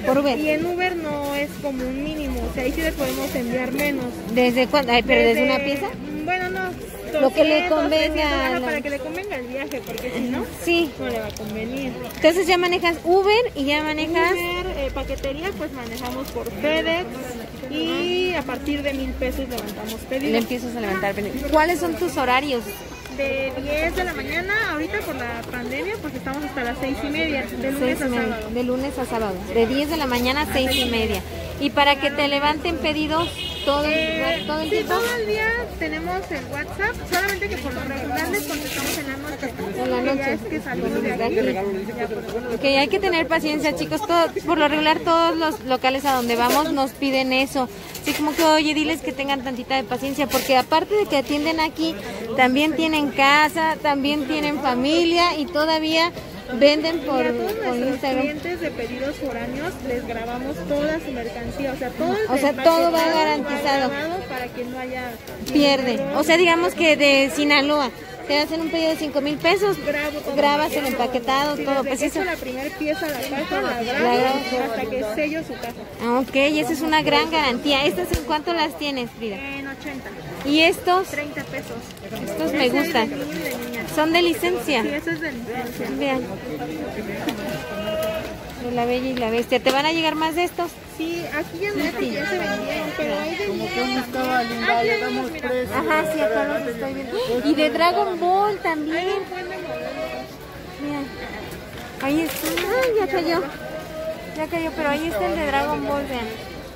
por Uber. Y en Uber no es como un mínimo, o sea, ahí sí le podemos enviar menos. ¿Desde cuándo? Ay, pero desde, una pieza. Bueno, no. Lo que le doscientos, convenga. trescientos, ajá, la... Para que le convenga el viaje, porque si no, sí. no le va a convenir. Entonces ya manejas Uber y ya manejas... Uber, eh, paquetería, pues manejamos por FedEx y a partir de mil pesos levantamos pedidos. Le empiezas a levantar pedidos. ¿Cuáles son tus horarios? De diez de la mañana, ahorita por la pandemia, pues estamos hasta las seis y media, de lunes a sábado. De lunes a sábado. De diez de la mañana a seis y media. Y para que te levanten pedidos todo, Eh, todo el sí, tiempo. todo el día tenemos el WhatsApp, solamente que por lo regular les contestamos en la noche. En la que noche. Ya es que salimos de aquí. Ya, pues, Ok, hay que tener paciencia, chicos. Todo, por lo regular, todos los locales a donde vamos nos piden eso. Así como que, oye, diles que tengan tantita de paciencia, porque aparte de que atienden aquí, también tienen casa, también tienen familia y todavía venden por, y a todos por nuestros Instagram. clientes de pedidos foráneos les grabamos toda su mercancía, o sea, todo el O sea, empaquetado todo va garantizado. grabado para que no haya Pierde. O sea, digamos que de Sinaloa te hacen un pedido de cinco mil pesos, grabo todo. grabas el empaquetado, Sí, todo. desde Pues que eso. echo la primera pieza a la caja, la La grabo grabo. hasta que sello su caja. Ah, ok, esa es una gran garantía. ¿Estas en cuánto las tienes, Frida? En ochenta, Y estos, treinta pesos. estos me Ese es gustan. de niño y de niña. Son de licencia. Sí, eso es de licencia. Vean. De La Bella y la Bestia. ¿Te van a llegar más de estos? Sí, aquí ya no, porque ya se vendieron, pero hay de niña. ¿Cómo estaba, linda? Aquí Le hay damos unos, mira. tres. Ajá, sí, acá los estoy viendo. Y de Dragon Ball también. Hay un buen de modelos. Mira. Ahí está. Ay, ya cayó. Ya cayó, pero ahí está el de Dragon Ball, vean.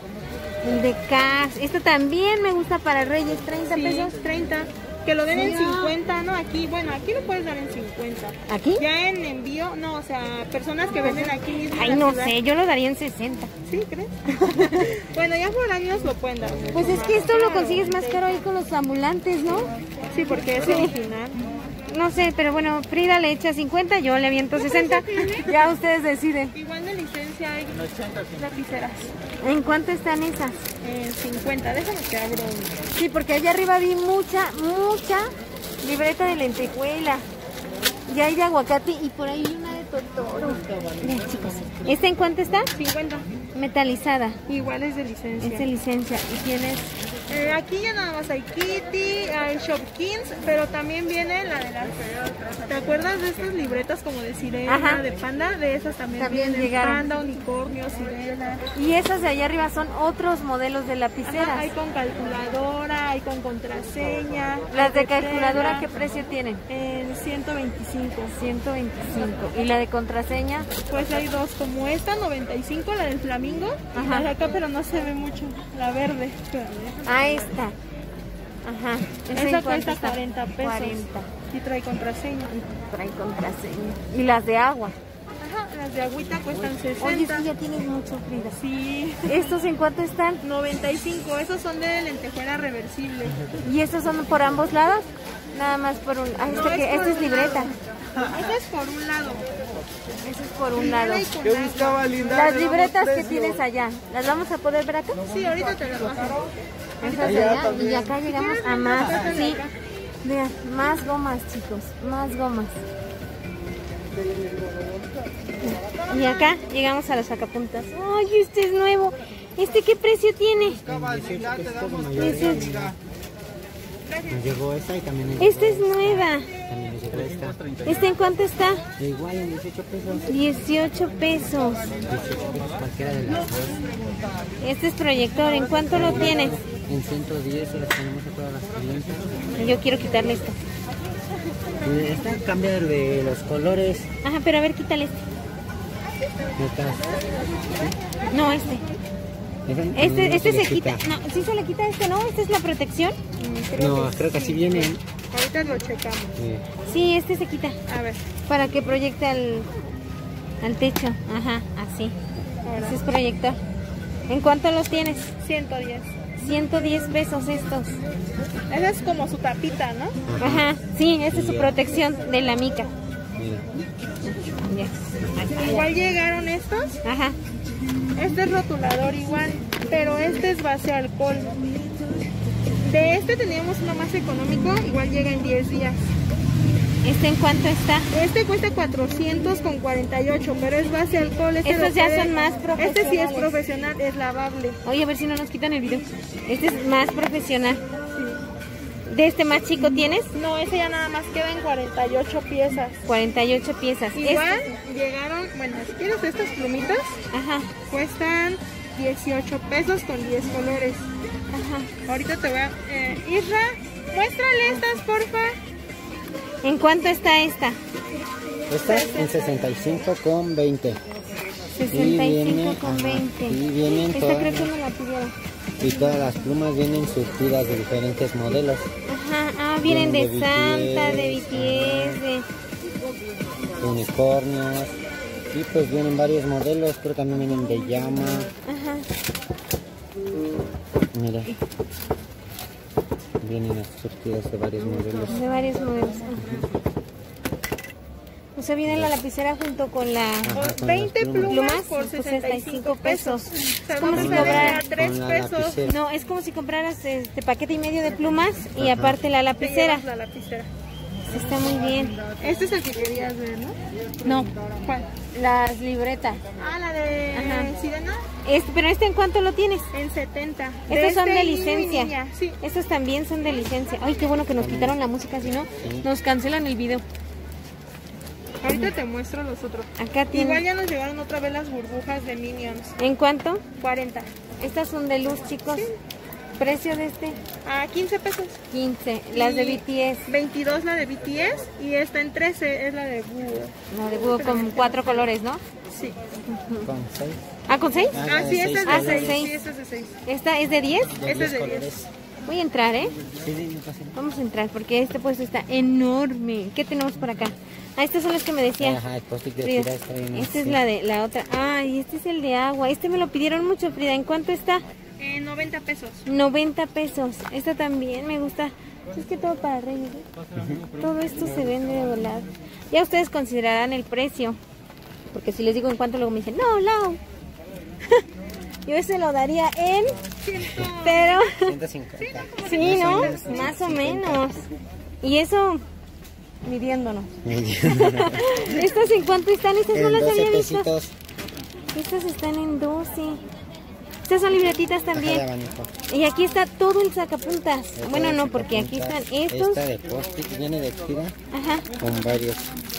El de Cars. Este también me gusta para Reyes, treinta Sí, pesos. treinta. Que lo den en Sí. cincuenta, ¿no? Aquí, bueno, aquí lo puedes dar en cincuenta. ¿Aquí? Ya en envío, no, o sea, personas que venden aquí mismo. en Ay, la no ciudad. sé, yo lo daría en sesenta. ¿Sí, crees? Bueno, ya por años lo pueden dar. Pues es que esto lo consigues más caro ahí con los ambulantes, ¿no? Sí, porque es original. No sé, pero bueno, Frida le echa cincuenta, yo le aviento sesenta. Ya ustedes deciden. Igual de licencia hay lapiceras. ¿En cuánto están esas? En cincuenta, déjame que abro una. Sí, porque allá arriba vi mucha, mucha libreta de lentejuela. Y hay de aguacate y por ahí una de Totoro. Miren, chicos. ¿Esta en cuánto está? cincuenta. Metalizada. Igual es de licencia. Es de licencia. Y tienes... Eh, aquí ya nada más hay Kitty, hay Shopkins, pero también viene la de las... ¿Te acuerdas de estas libretas como de sirena, Ajá. de panda? De esas también, También vienen. llegaron. Panda, unicornio, sirena. Y esas de allá arriba son otros modelos de lapiceras. Ajá, hay con calculadora, hay con contraseña. Las de hay calculadora, tela. ¿qué precio tienen? En ciento veinticinco. ciento veinticinco. ¿Y la de contraseña? Pues hay dos, como esta, noventa y cinco, la del flamingo. Ajá. La de acá, pero no se ve mucho. La verde. Ah, esta. Ajá. ¿Esa en Esa cuánto cuesta está? cuarenta pesos. cuarenta. Y trae contraseña. Trae contraseña. ¿Y las de agua? Ajá, las de agüita cuestan Oye, sesenta. sí, ya tienes mucho, Frida. Sí. ¿Estos en cuánto están? noventa y cinco, esos son de lentejuela reversible. ¿Y estos son por ambos lados? Nada más por un... Ah, No, este, que, es por este es un libreta. lado. Ese es por un lado. Ese es por un lado. Y con ¿Qué agua. buscaba, linda? Las Le damos libretas que precio. tienes allá, ¿las vamos a poder ver acá? Sí, ahorita te las bajo. Esas de allá, y acá llegamos a más. Sí. Vean, más gomas, chicos, más gomas. Y acá llegamos a los sacapuntas. ¡Ay, este es nuevo! ¿Este qué precio tiene? Buscaba, linda, te damos dieciocho. precio, linda. Me llegó esta y también me llegó Esta es nueva. también me llegó esta. ¿Esta en cuánto está? Igual en dieciocho pesos. dieciocho pesos. dieciocho pesos cualquiera de las dos. Este es proyector. ¿En cuánto lo tienes? En ciento diez se las tenemos a todas las clientas. Yo quiero quitarle esto. Y esta cambia de los colores. Ajá, pero a ver, quítale este. Estas. No, este. Esa también Este, no este le se quita. No, sí se le quita este, ¿no? ¿Esta es la protección? No, creo que así viene. Ahorita lo checamos. Sí. Sí, este se quita. A ver. Para que proyecte al, al techo. Ajá, así. Ese es proyector. ¿En cuánto los tienes? ciento diez. ciento diez pesos estos. Esa es como su tapita, ¿no? Ajá, sí, esa es su protección de la mica. Mira. Ya. Igual llegaron estos. Ajá. Este es rotulador igual, pero este es base alcohol. De este teníamos uno más económico, igual llega en diez días. ¿Este en cuánto está? Este cuesta cuatrocientos con cuarenta y ocho, pero es base alcohol. Este Estos lo ya puede- son más profesionales. Este sí es profesional, es lavable. Oye, a ver si no nos quitan el video. Este es más profesional. ¿De este más chico tienes? No, ese ya nada más queda en cuarenta y ocho piezas. cuarenta y ocho piezas. Igual Este- llegaron, bueno, si quieres estas plumitas, Ajá, cuestan dieciocho pesos con diez colores. ajá. Ahorita te voy a... Eh, Isra, muéstrale estas, porfa. ¿En cuánto está esta? Esta en sesenta y cinco con veinte. sesenta y cinco viene, con ajá, veinte. y vienen Esta todas, creo que me la pidieron. y todas las plumas vienen surtidas de diferentes modelos. Ajá, ah, vienen de Vienen de Santa, de B B T S, T S, de... de unicornios. Y pues vienen varios modelos, pero también vienen de llama. Ajá. Mira. Vienen surtidas de varios modelos. De varios modelos. Ajá. O sea, viene la lapicera junto con la... Ajá, con veinte las plumas. plumas Plumas por por sesenta y cinco pesos. Es como Como si se vende cobrara- a tres Con la pesos. lapicera. No, es como si compraras este paquete y medio de plumas y Ajá. aparte la Te lapicera. llevas la lapicera. Está muy bien. Este es el que querías ver, ¿no? No, ¿Cuál? las libretas. Ah, la de Ajá. Sirena Este, pero este, ¿en cuánto lo tienes? en setenta. Estos son este de niño y licencia. niña, sí. Estos también son de licencia. Ay, qué bueno que nos quitaron la música, si no, nos cancelan el video. Ahorita te muestro los otros. Acá Igual tienen. ya nos llegaron otra vez las burbujas de Minions. ¿En cuánto? cuarenta. Estas son de luz, chicos. Precio de este, A quince pesos. quince. Las de Y B T S. veintidós la de B T S y esta en trece es la de Búho. La de búho con cuatro colores, ¿no? Sí. Con seis. Ah, ¿con seis? Ah, Ah, de sí, seis esta es Ah, de colores. seis. seis. Sí, esta es de seis. ¿Esta es de diez? De Este es diez de diez. colores. Voy a entrar, ¿eh? Sí, sí, no pasa nada. Vamos a entrar porque este puesto está enorme. ¿Qué tenemos por acá? Ah, estos son los que me decía. Ajá, el post-it de Frida. tira está bien. Esta es sí. la de la otra. Ah, y este es el de agua. Este me lo pidieron mucho, Frida. ¿En cuánto está? Eh, noventa pesos. noventa pesos. Esta también me gusta. Es que todo para reyes, ¿eh? Todo esto se vende de volada. Ya ustedes considerarán el precio. Porque si les digo en cuánto, luego me dicen, no, Lau. Yo ese lo daría en... Pero... ciento cincuenta. Sí, ¿no? Más o menos. Y eso... midiéndonos. ¿Estas en cuánto están? Estas no En las doce había visto. pesitos. Estas están en doce. Estas son libretitas Caja de también. abanico. Y aquí está todo el sacapuntas. Esta Bueno, de no, porque aquí están sacapuntas. estos. Esta de post-it viene de tira Ajá. con varios.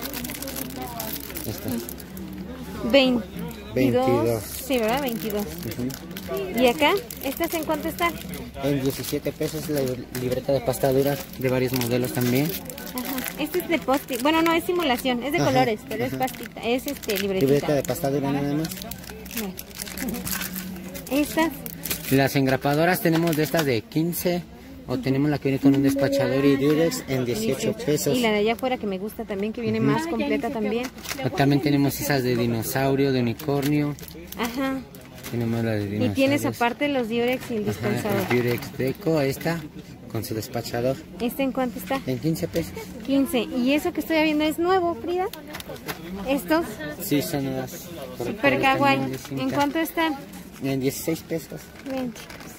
Esta. veintidós. veintidós. Sí, ¿verdad? veintidós. Ujú. ¿Y acá? ¿Estas en cuánto están? En diecisiete pesos la libreta de pasta dura de varios modelos también. Ajá. Este es de post-it. Bueno, no, es simulación. Es de Ajá, colores, pero es ajá. pastita. Es este, Libreta libretita. de pasta dura nada más. Bueno. Estas. Las engrapadoras tenemos de estas de quince o tenemos la que viene con un despachador y durex en dieciocho pesos. Y la de allá afuera que me gusta también, que viene más completa también. También tenemos esas de dinosaurio, de unicornio. Ajá. Tenemos la de Y dinosaurios. tienes aparte los diurex y el Ajá, dispensador. el durex deco, esta con su despachador ¿Este en cuánto está? en quince pesos. quince. ¿Y eso que estoy viendo es nuevo, Frida? Estos, Sí, son las super correctores kawaii. también de cinta. ¿En cuánto están? En dieciséis pesos. veinte.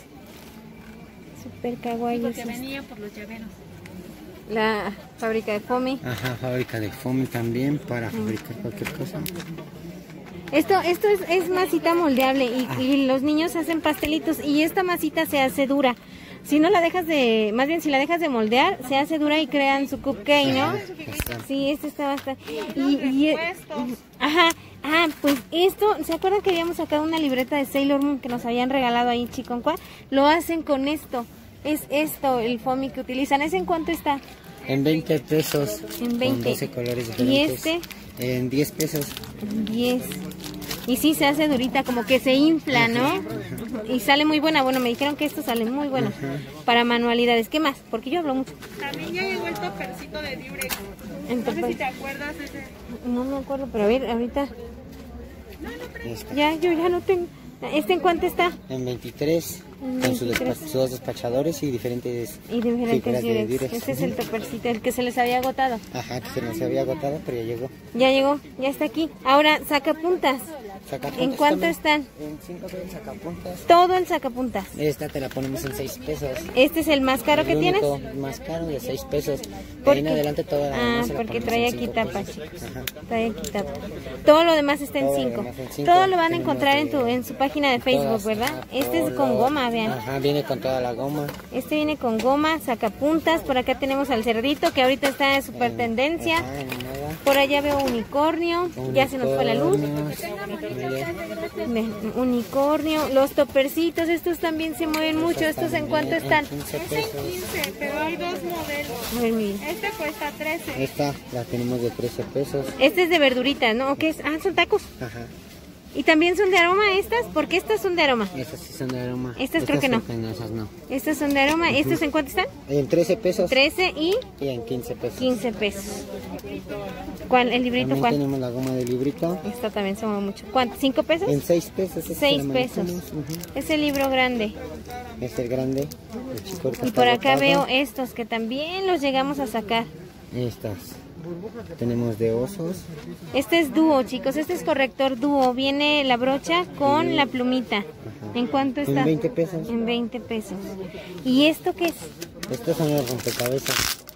Super kawaii. Porque esos. venía por los llaveros. La fábrica de Fomi. Ajá, fábrica de foamy también para fabricar cualquier cosa. Esto, esto es, es masita moldeable y, y los niños hacen pastelitos y esta masita se hace dura. Si no la dejas de, más bien si la dejas de moldear, se hace dura y crean su cupcake, ¿no? Ajá, está. Sí, este está bastante. Y, y- ajá, ah, pues esto, ¿se acuerdan que habíamos sacado una libreta de Sailor Moon que nos habían regalado ahí en Chiconcuá? Lo hacen con esto. Es esto, el foamy que utilizan. ¿Ese en cuánto está? En veinte pesos. En veinte. Con doce colores ¿Y diferentes. este? En diez pesos. diez. Y sí, se hace durita, como que se infla, ¿no? Y sale muy buena. Bueno, me dijeron que esto sale muy bueno para manualidades. ¿Qué más? Porque yo hablo mucho. También ya llegó el topercito de Durex. No sé Entonces, si te acuerdas de ese. no me acuerdo, pero a ver, ahorita. Esta. Ya, yo ya no tengo. ¿Este en cuánto está? En veintitrés. En Con sus veintitrés. despa- sus dos despachadores y diferentes Y de diferentes figuras de Durex. Durex. Este es el topercito, el que se les había agotado. Ajá, que se nos había agotado, pero ya llegó. Ya llegó, ya está aquí. Ahora, saca puntas. Sacapuntas ¿En cuánto también. están? En cinco pesos sacapuntas. Todo el sacapuntas. Esta te la ponemos en seis pesos. ¿Este es el más caro que El tienes? único más caro de seis pesos. De ¿Por ahí en qué? adelante toda la Ah, demás se la porque ponemos trae en aquí cinco tapa, pesos. chicos. Ajá. Trae aquí tapa. Todo lo demás está en Todo lo cinco. demás en cinco. Todo lo van a Tenemos encontrar en, de- tu, en su página de Facebook, todas, ¿verdad? ajá, Este es todo con lo- goma, vean. Ajá, viene con toda la goma. Este viene con goma, sacapuntas. Por acá tenemos al cerdito, que ahorita está en super tendencia. Ajá, en moda. Por allá veo unicornio. Ya se nos fue la luz. Unicornios. Mire, Ve, unicornio. Los topercitos, estos también se mueven mucho. ¿Estos en cuánto están? quince Es en pesos. quince, pero hay dos modelos. A ver, miren. Este cuesta trece. Esta la tenemos de trece pesos. Este es de verduritas, ¿no? ¿O qué es? Ah, son tacos. Ajá. ¿Y también son de aroma estas? Porque estas son de aroma. Esas sí son de aroma. Estas creo que no. Esas no. Estas son de aroma. ¿Estos en cuánto están? En trece pesos. trece y Y en quince pesos. quince pesos. ¿Cuál? ¿El librito También cuál? tenemos la goma de librito. Esta también se mueve mucho. ¿Cuánto? ¿Cinco pesos? En seis pesos. ese Seis se lo pesos. manejamos. Ujú. Es el libro grande. Es el grande. El chico ahorita Y está por acá agotado. veo estos que también los llegamos a sacar. Estas. Tenemos de osos. Este es dúo, chicos. Este es corrector dúo. Viene la brocha con la plumita. ¿En cuánto está? En veinte pesos. En veinte pesos. ¿Y esto qué es? Estos son los rompecabezas.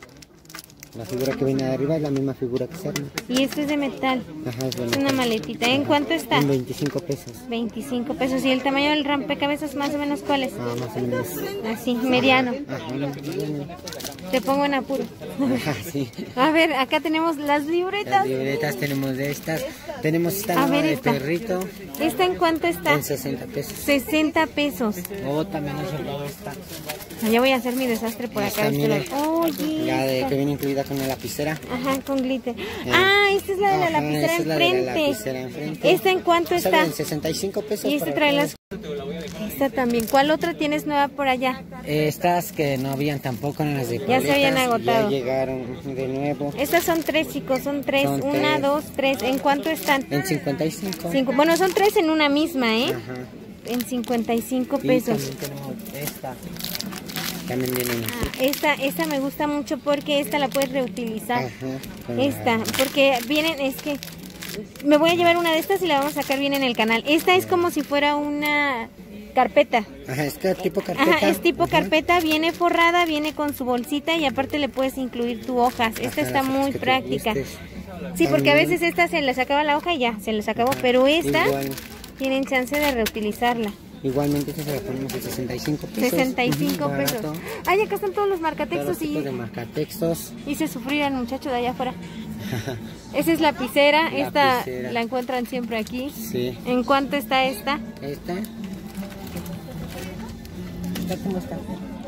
La figura que viene de arriba es la misma figura que se arma. Y esto es de metal. Ajá, es Es bonito. una maletita. ¿En cuánto está? En veinticinco pesos. veinticinco pesos. ¿Y el tamaño del rompecabezas más o menos cuál es? Ah, más o menos. Así, mediano. Ajá, mediano. Te pongo en apuro. Ajá, sí. A ver, acá tenemos las Las libretas. libretas tenemos de estas. Tenemos esta A nueva ver de esta. perrito ¿Esta en cuánto está? en sesenta pesos. sesenta pesos. O también he llevado esta. Ya voy a hacer mi desastre por acá. Esta, de este mire. lado. Oye. La de esta. que viene incluida con la lapicera. Ajá, con glitter. Ah, esta es la de la Ajá, lapicera esa es la de la enfrente. lapicera enfrente. ¿Esta en cuánto Esa está? En sesenta y cinco pesos. Y este para trae todos. las... Esta también. ¿Cuál otra tienes nueva por allá? Estas que no habían tampoco en las de Ya se habían paletas, agotado. Ya llegaron de nuevo. Estas son tres, chicos. Son tres. Son Una, tres. dos, tres. ¿En cuánto están? En cincuenta y cinco. Cinco. Bueno, son tres en una misma, ¿eh? Ajá. En cincuenta y cinco Y pesos. también tenemos esta. También vienen así. Ah, esta, esta me gusta mucho porque esta la puedes reutilizar. Ajá, con la- Esta, porque vienen, es que me voy a llevar una de estas y la vamos a sacar bien en el canal. Esta es como si fuera una carpeta. Ajá, es que tipo carpeta. Ajá, es tipo Ajá. carpeta, viene forrada, viene con su bolsita y aparte le puedes incluir tu hojas. Esta Ajá, está las muy que te práctica. gustes. Sí, porque a También- veces esta se les acaba la hoja y ya, se les acabó, pero esta Igual, tienen chance de reutilizarla. igualmente esta se la ponemos en sesenta y cinco pesos. sesenta y cinco Ujú, pesos. barato. Ay, acá están todos los Todos los marcatextos tipos de y marcatextos. hice sufrir al muchacho de allá afuera. Esa es lapicera, esta Lapicera. la encuentran siempre aquí. Sí. ¿En cuánto está esta? Esta. ¿Esta cómo está?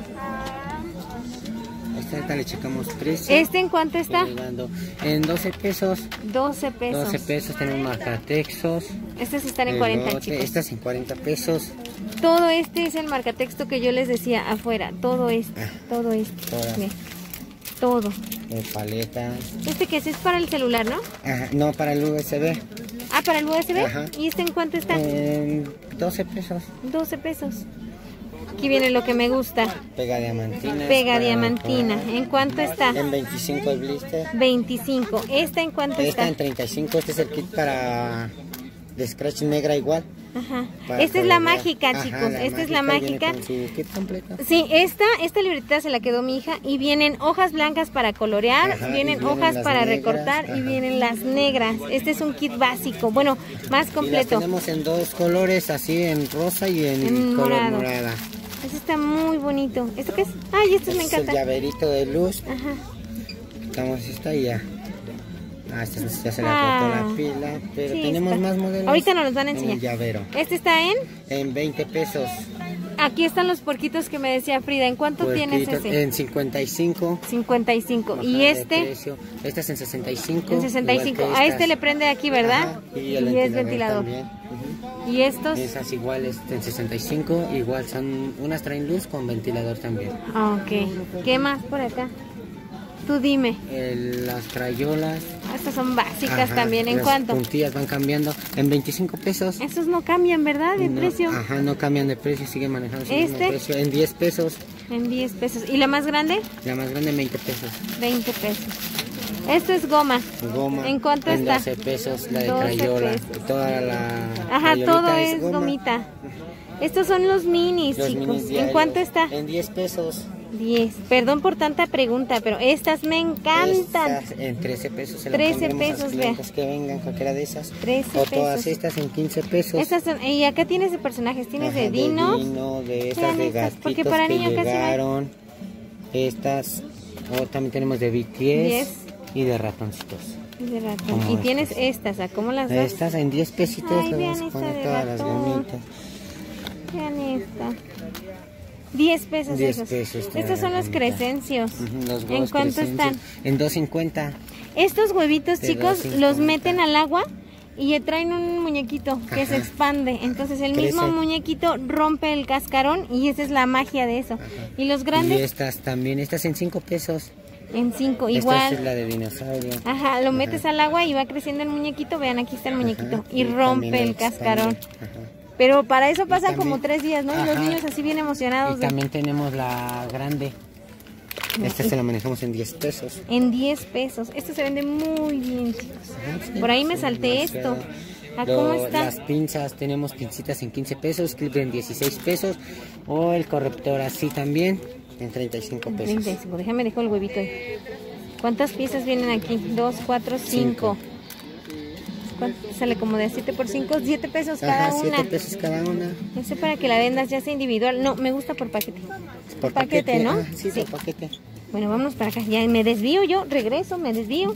Esta ahorita le checamos precio. ¿Este en cuánto está? Llegando en doce pesos. doce pesos. doce pesos tenemos marcatextos. Estas están en cuarenta, Elote, chicos. Estas en cuarenta pesos. Todo este es el marcatexto que yo les decía afuera. Todo este, todo este. Todas. Ve, todo. Eh, paletas. Este que es, es para el celular, ¿no? Ajá, no, para el U S B. Ah, para el U S B. Ajá. ¿Y este en cuánto está? En doce pesos. doce pesos. Aquí viene lo que me gusta. Pega diamantina. Pega para- diamantina. ¿En cuánto está? En veinticinco el blister. veinticinco. ¿Esta en cuánto Esta está? en treinta y cinco. Este es el kit para de scratch negra igual. Ajá. para Esta es la colorear. mágica, Ajá, chicos. la Esta es la viene mágica. con su kit completo. Sí, esta, esta libreta se la quedó mi hija y vienen hojas blancas para colorear, Ajá, y vienen vienen hojas las para negras, recortar y ajá. vienen las negras. Este es un kit básico, bueno, más Y las completo. tenemos en dos colores, así en rosa y en, En color morado. morada. Este está muy bonito. ¿Esto qué es? Ay, estos me Este es el encantan. llaverito de luz. Ajá. Quitamos esta y ya. Ah, esta ya se le Ah. cortó la pila, pero Sí, tenemos está. más modelos. Ahorita nos los van a en el enseñar. llavero. Este está en. En veinte pesos. Aquí están los puerquitos que me decía Frida. ¿En cuánto tienes Puerquitos ese? En cincuenta y cinco. cincuenta y cinco. Ajá, ¿Y de este? precio. Esta es en sesenta y cinco. En sesenta y cinco. igual que A estas. este le prende aquí, ¿verdad? Ajá, y el es ventilador ventilador. también. Ujú. ¿Y estos? Esas iguales en sesenta y cinco, igual son unas traen luz con ventilador también. Ah, ok. ¿Qué más por acá? Tú dime. El- las crayolas. Estas son básicas ajá, también. ¿En las cuánto? puntillas van cambiando en veinticinco pesos. Estos no cambian, ¿verdad? De No, precio. Ajá, no cambian de precio, siguen manejando su mismo ¿Este? precio. En diez pesos, En diez pesos. ¿Y la más grande? la más grande en veinte pesos. veinte pesos. Esto es goma. Goma. ¿En cuánto en está? doce pesos la de doce crayola. pesos. Toda la Ajá, crayolita todo es goma. gomita. Estos son los minis, Los chicos. minis ¿En diarios, cuánto está? En diez pesos. diez. Perdón por tanta pregunta, pero estas me encantan. Estas en trece pesos. Se las trece pondremos a los pesos, clientes que vengan, cualquiera de esas. trece o todas pesos. estas en quince pesos. Estas son, y acá tienes de personajes, tienes Ajá, de dinos. De Dino, de estas Vean de estas, gatitos porque para que niños casi no hay. llegaron. Estas. O también tenemos de B T S diez. y de ratoncitos. De ratón. Como Y tienes estas. estas, ¿a cómo las das? Estas en diez pesitos Ay, le vean vamos a esta poner de todas las ratón. gomitas. Vean esta. diez pesos diez esos. pesos toda Estos son la los gomita. crecencios. Ujú, los ¿En huevos cuánto crecencios. están? En dos cincuenta. Estos huevitos, De chicos, dos cincuenta. los meten al agua y le traen un muñequito que Ajá. se expande. Entonces el Crece. mismo muñequito rompe el cascarón y esa es la magia de eso. Y los Y grandes estas también, estas en cinco pesos. en cinco, Esta igual. es la de dinosaurio. Ajá, lo metes al agua y va creciendo el muñequito. Vean, aquí está el muñequito. Ajá, Y también rompe lo el expande. cascarón. Ajá. Pero para eso pasa también- como tres días, ¿no? Y los Ajá. niños así bien emocionados. Y de- también tenemos la grande. Esta se la manejamos en diez pesos. En diez pesos. Esto se vende muy bien, chicos. Por ahí me salté esto. ¿A Lo- cómo está? Las pinzas, tenemos pincitas en quince pesos, clip en dieciséis pesos. O el corrector así también en treinta y cinco pesos. treinta y cinco. Déjame dejar el huevito ahí. ¿Cuántas piezas vienen aquí? dos, cuatro, cinco. ¿Cuánto? Sale como de siete por cinco, siete pesos cada Ajá, una. siete pesos cada una. Ese para que la vendas ya sea individual. No, me gusta por paquete. Por paquete, ¿no? Ah, sí, Sí. por paquete. Bueno, vámonos para acá. Ya me desvío yo, regreso, me desvío.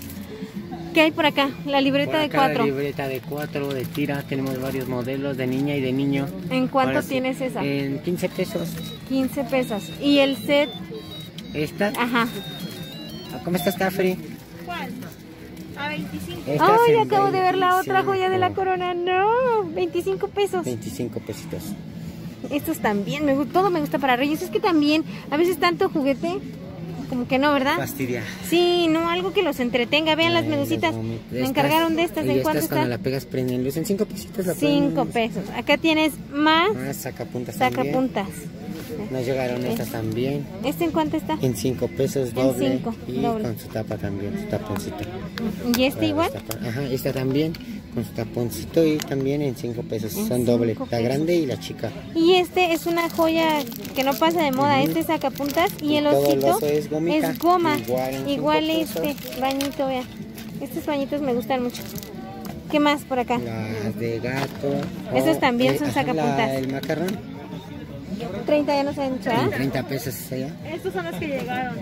¿Qué hay por acá? La libreta Por de acá cuatro. La libreta de cuatro, de tira. Tenemos varios modelos de niña y de niño. ¿En cuánto Ahora sí, tienes esa? En quince pesos. quince pesos. ¿Y el set? Esta. Ajá. ¿Cómo está esta Free? ¿Cuál? A veinticinco. Estas Ay, en acabo de ver la otra joya de la veinticinco. corona. No, veinticinco pesos. veinticinco pesitos. Estos también, me, gu- todo me gusta para Reyes. Es que también, a veces tanto juguete, como que no, ¿verdad? Fastidia. Sí, no, algo que los entretenga. Vean las Ay, medusitas. gomitas. Me encargaron de estas. Y ¿En cuánto estas cuando están? la pegas prenden luz. En cinco pesitos la Cinco prenden. pesos. Acá tienes más Ah, sacapuntas también. sacapuntas. Nos llegaron estas también. ¿Este en cuánto está? En cinco pesos doble. cinco, y doble. con su tapa también, su taponcito. ¿Y este Para igual? destapar. Ajá, esta también con su taponcito y también en cinco pesos. En Son doble, cinco la pesos. grande y la chica. Y este es una joya que no pasa de moda. Este es sacapuntas y Y el todo el osito oso es gomita. es goma. Igual en Igual cinco este pesos. bañito, vean. Estos bañitos me gustan mucho. ¿Qué más por acá? Las de gato. Esos o, también son ajá, sacapuntas. la- El macarrón. treinta ya no se han hecho, ¿ah? En treinta pesos es allá. Estos son los que llegaron.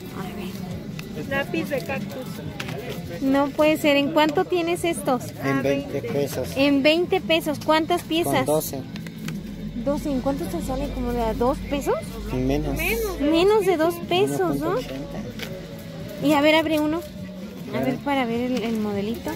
Lápiz de cactus. No puede ser. ¿En cuánto tienes estos? En veinte pesos. En veinte pesos. ¿Cuántas Con piezas? doce. doce. ¿En cuánto te sale? ¿Como de a dos pesos? Menos. Menos de dos pesos, uno ¿no? punto ochenta. Y a ver, abre uno. A ver, para ver el, el modelito.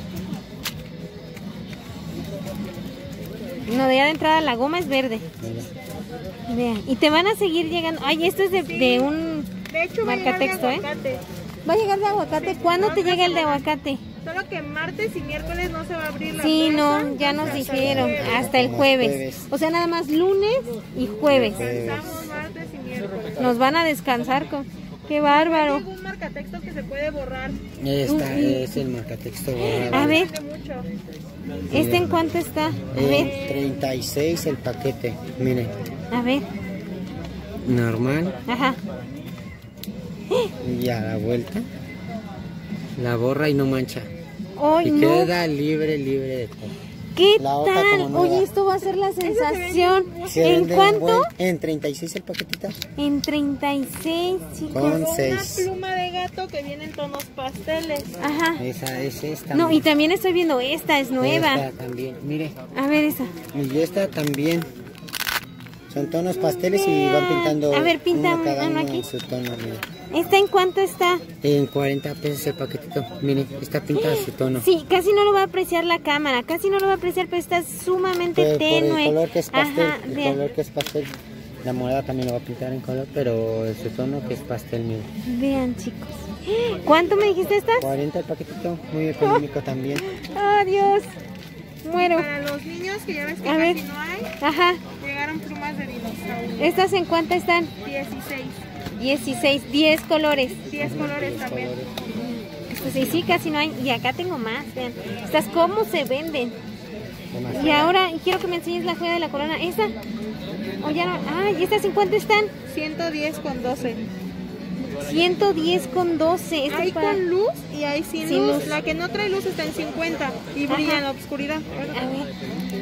No, de ya de entrada la goma es verde. Mira. Vean. Y te van a seguir llegando. Ay, esto es de, de un... De hecho, va a llegar de Marcatexto, ¿eh? aguacate. ¿Va a llegar de aguacate? ¿Cuándo te llega el de aguacate? Solo que martes y miércoles no se va a abrir la Sí, puerta. no, ya nos Hasta el dijeron. jueves. Hasta el Como jueves. jueves. O sea, nada más lunes y jueves. Descansamos martes y miércoles. Nos van a descansar con... ¡Qué bárbaro! Hay un marcatexto que se puede borrar. Esta es el marcatexto borrado. A ver, Vende mucho. ¿este en cuánto está? A ver, En treinta y seis el paquete. Mire, a ver. normal. Ajá. Y a la vuelta. La borra y no mancha. ¡Ay, Y no! queda libre, libre de todo. ¿Qué la hoja tal? como nueva. Oye, esto va a ser la sensación. Se ¿En vende cuánto? buen- En treinta y seis el paquetito. En treinta y seis, chicos. Con Una seis. pluma de gato que viene en tonos pasteles. Ajá. Esa es esta. No, y también estoy viendo esta, es nueva. Esta también, mire. A ver esa. Y esta también. Son tonos pasteles y van pintando A ver, pinta uno cada uno uno aquí. en su tono, mire. ¿Esta en cuánto está? En cuarenta pesos el paquetito. Mire, esta pinta su tono. Sí, casi no lo va a apreciar la cámara, casi no lo va a apreciar, pero está sumamente Por, por tenue. el color que es pastel, Ajá, el vean, color que es pastel. La morada también lo va a pintar en color, pero su tono que es pastel, mire. vean, chicos. ¿Cuánto me dijiste estas? cuarenta el paquetito, muy económico también. Adiós. Muero. Para los niños, que ya ves que A ver. casi no hay, Ajá. llegaron plumas de dinosaurio. ¿Estas en cuánto están? dieciséis. dieciséis, diez colores. diez colores también. Pues sí, sí, casi no hay. Y acá tengo más, vean. Estas cómo se venden. Demasiado. Y ahora quiero que me enseñes la joya de la corona. ¿Esta? O ya no. Ah, ¿y estas en cuánto están? ciento diez con doce. ciento diez con doce. Esta Hay es para- con luz y hay sin, Sin luz. luz. La que no trae luz está en cincuenta y Ajá. brilla en la oscuridad. A ver.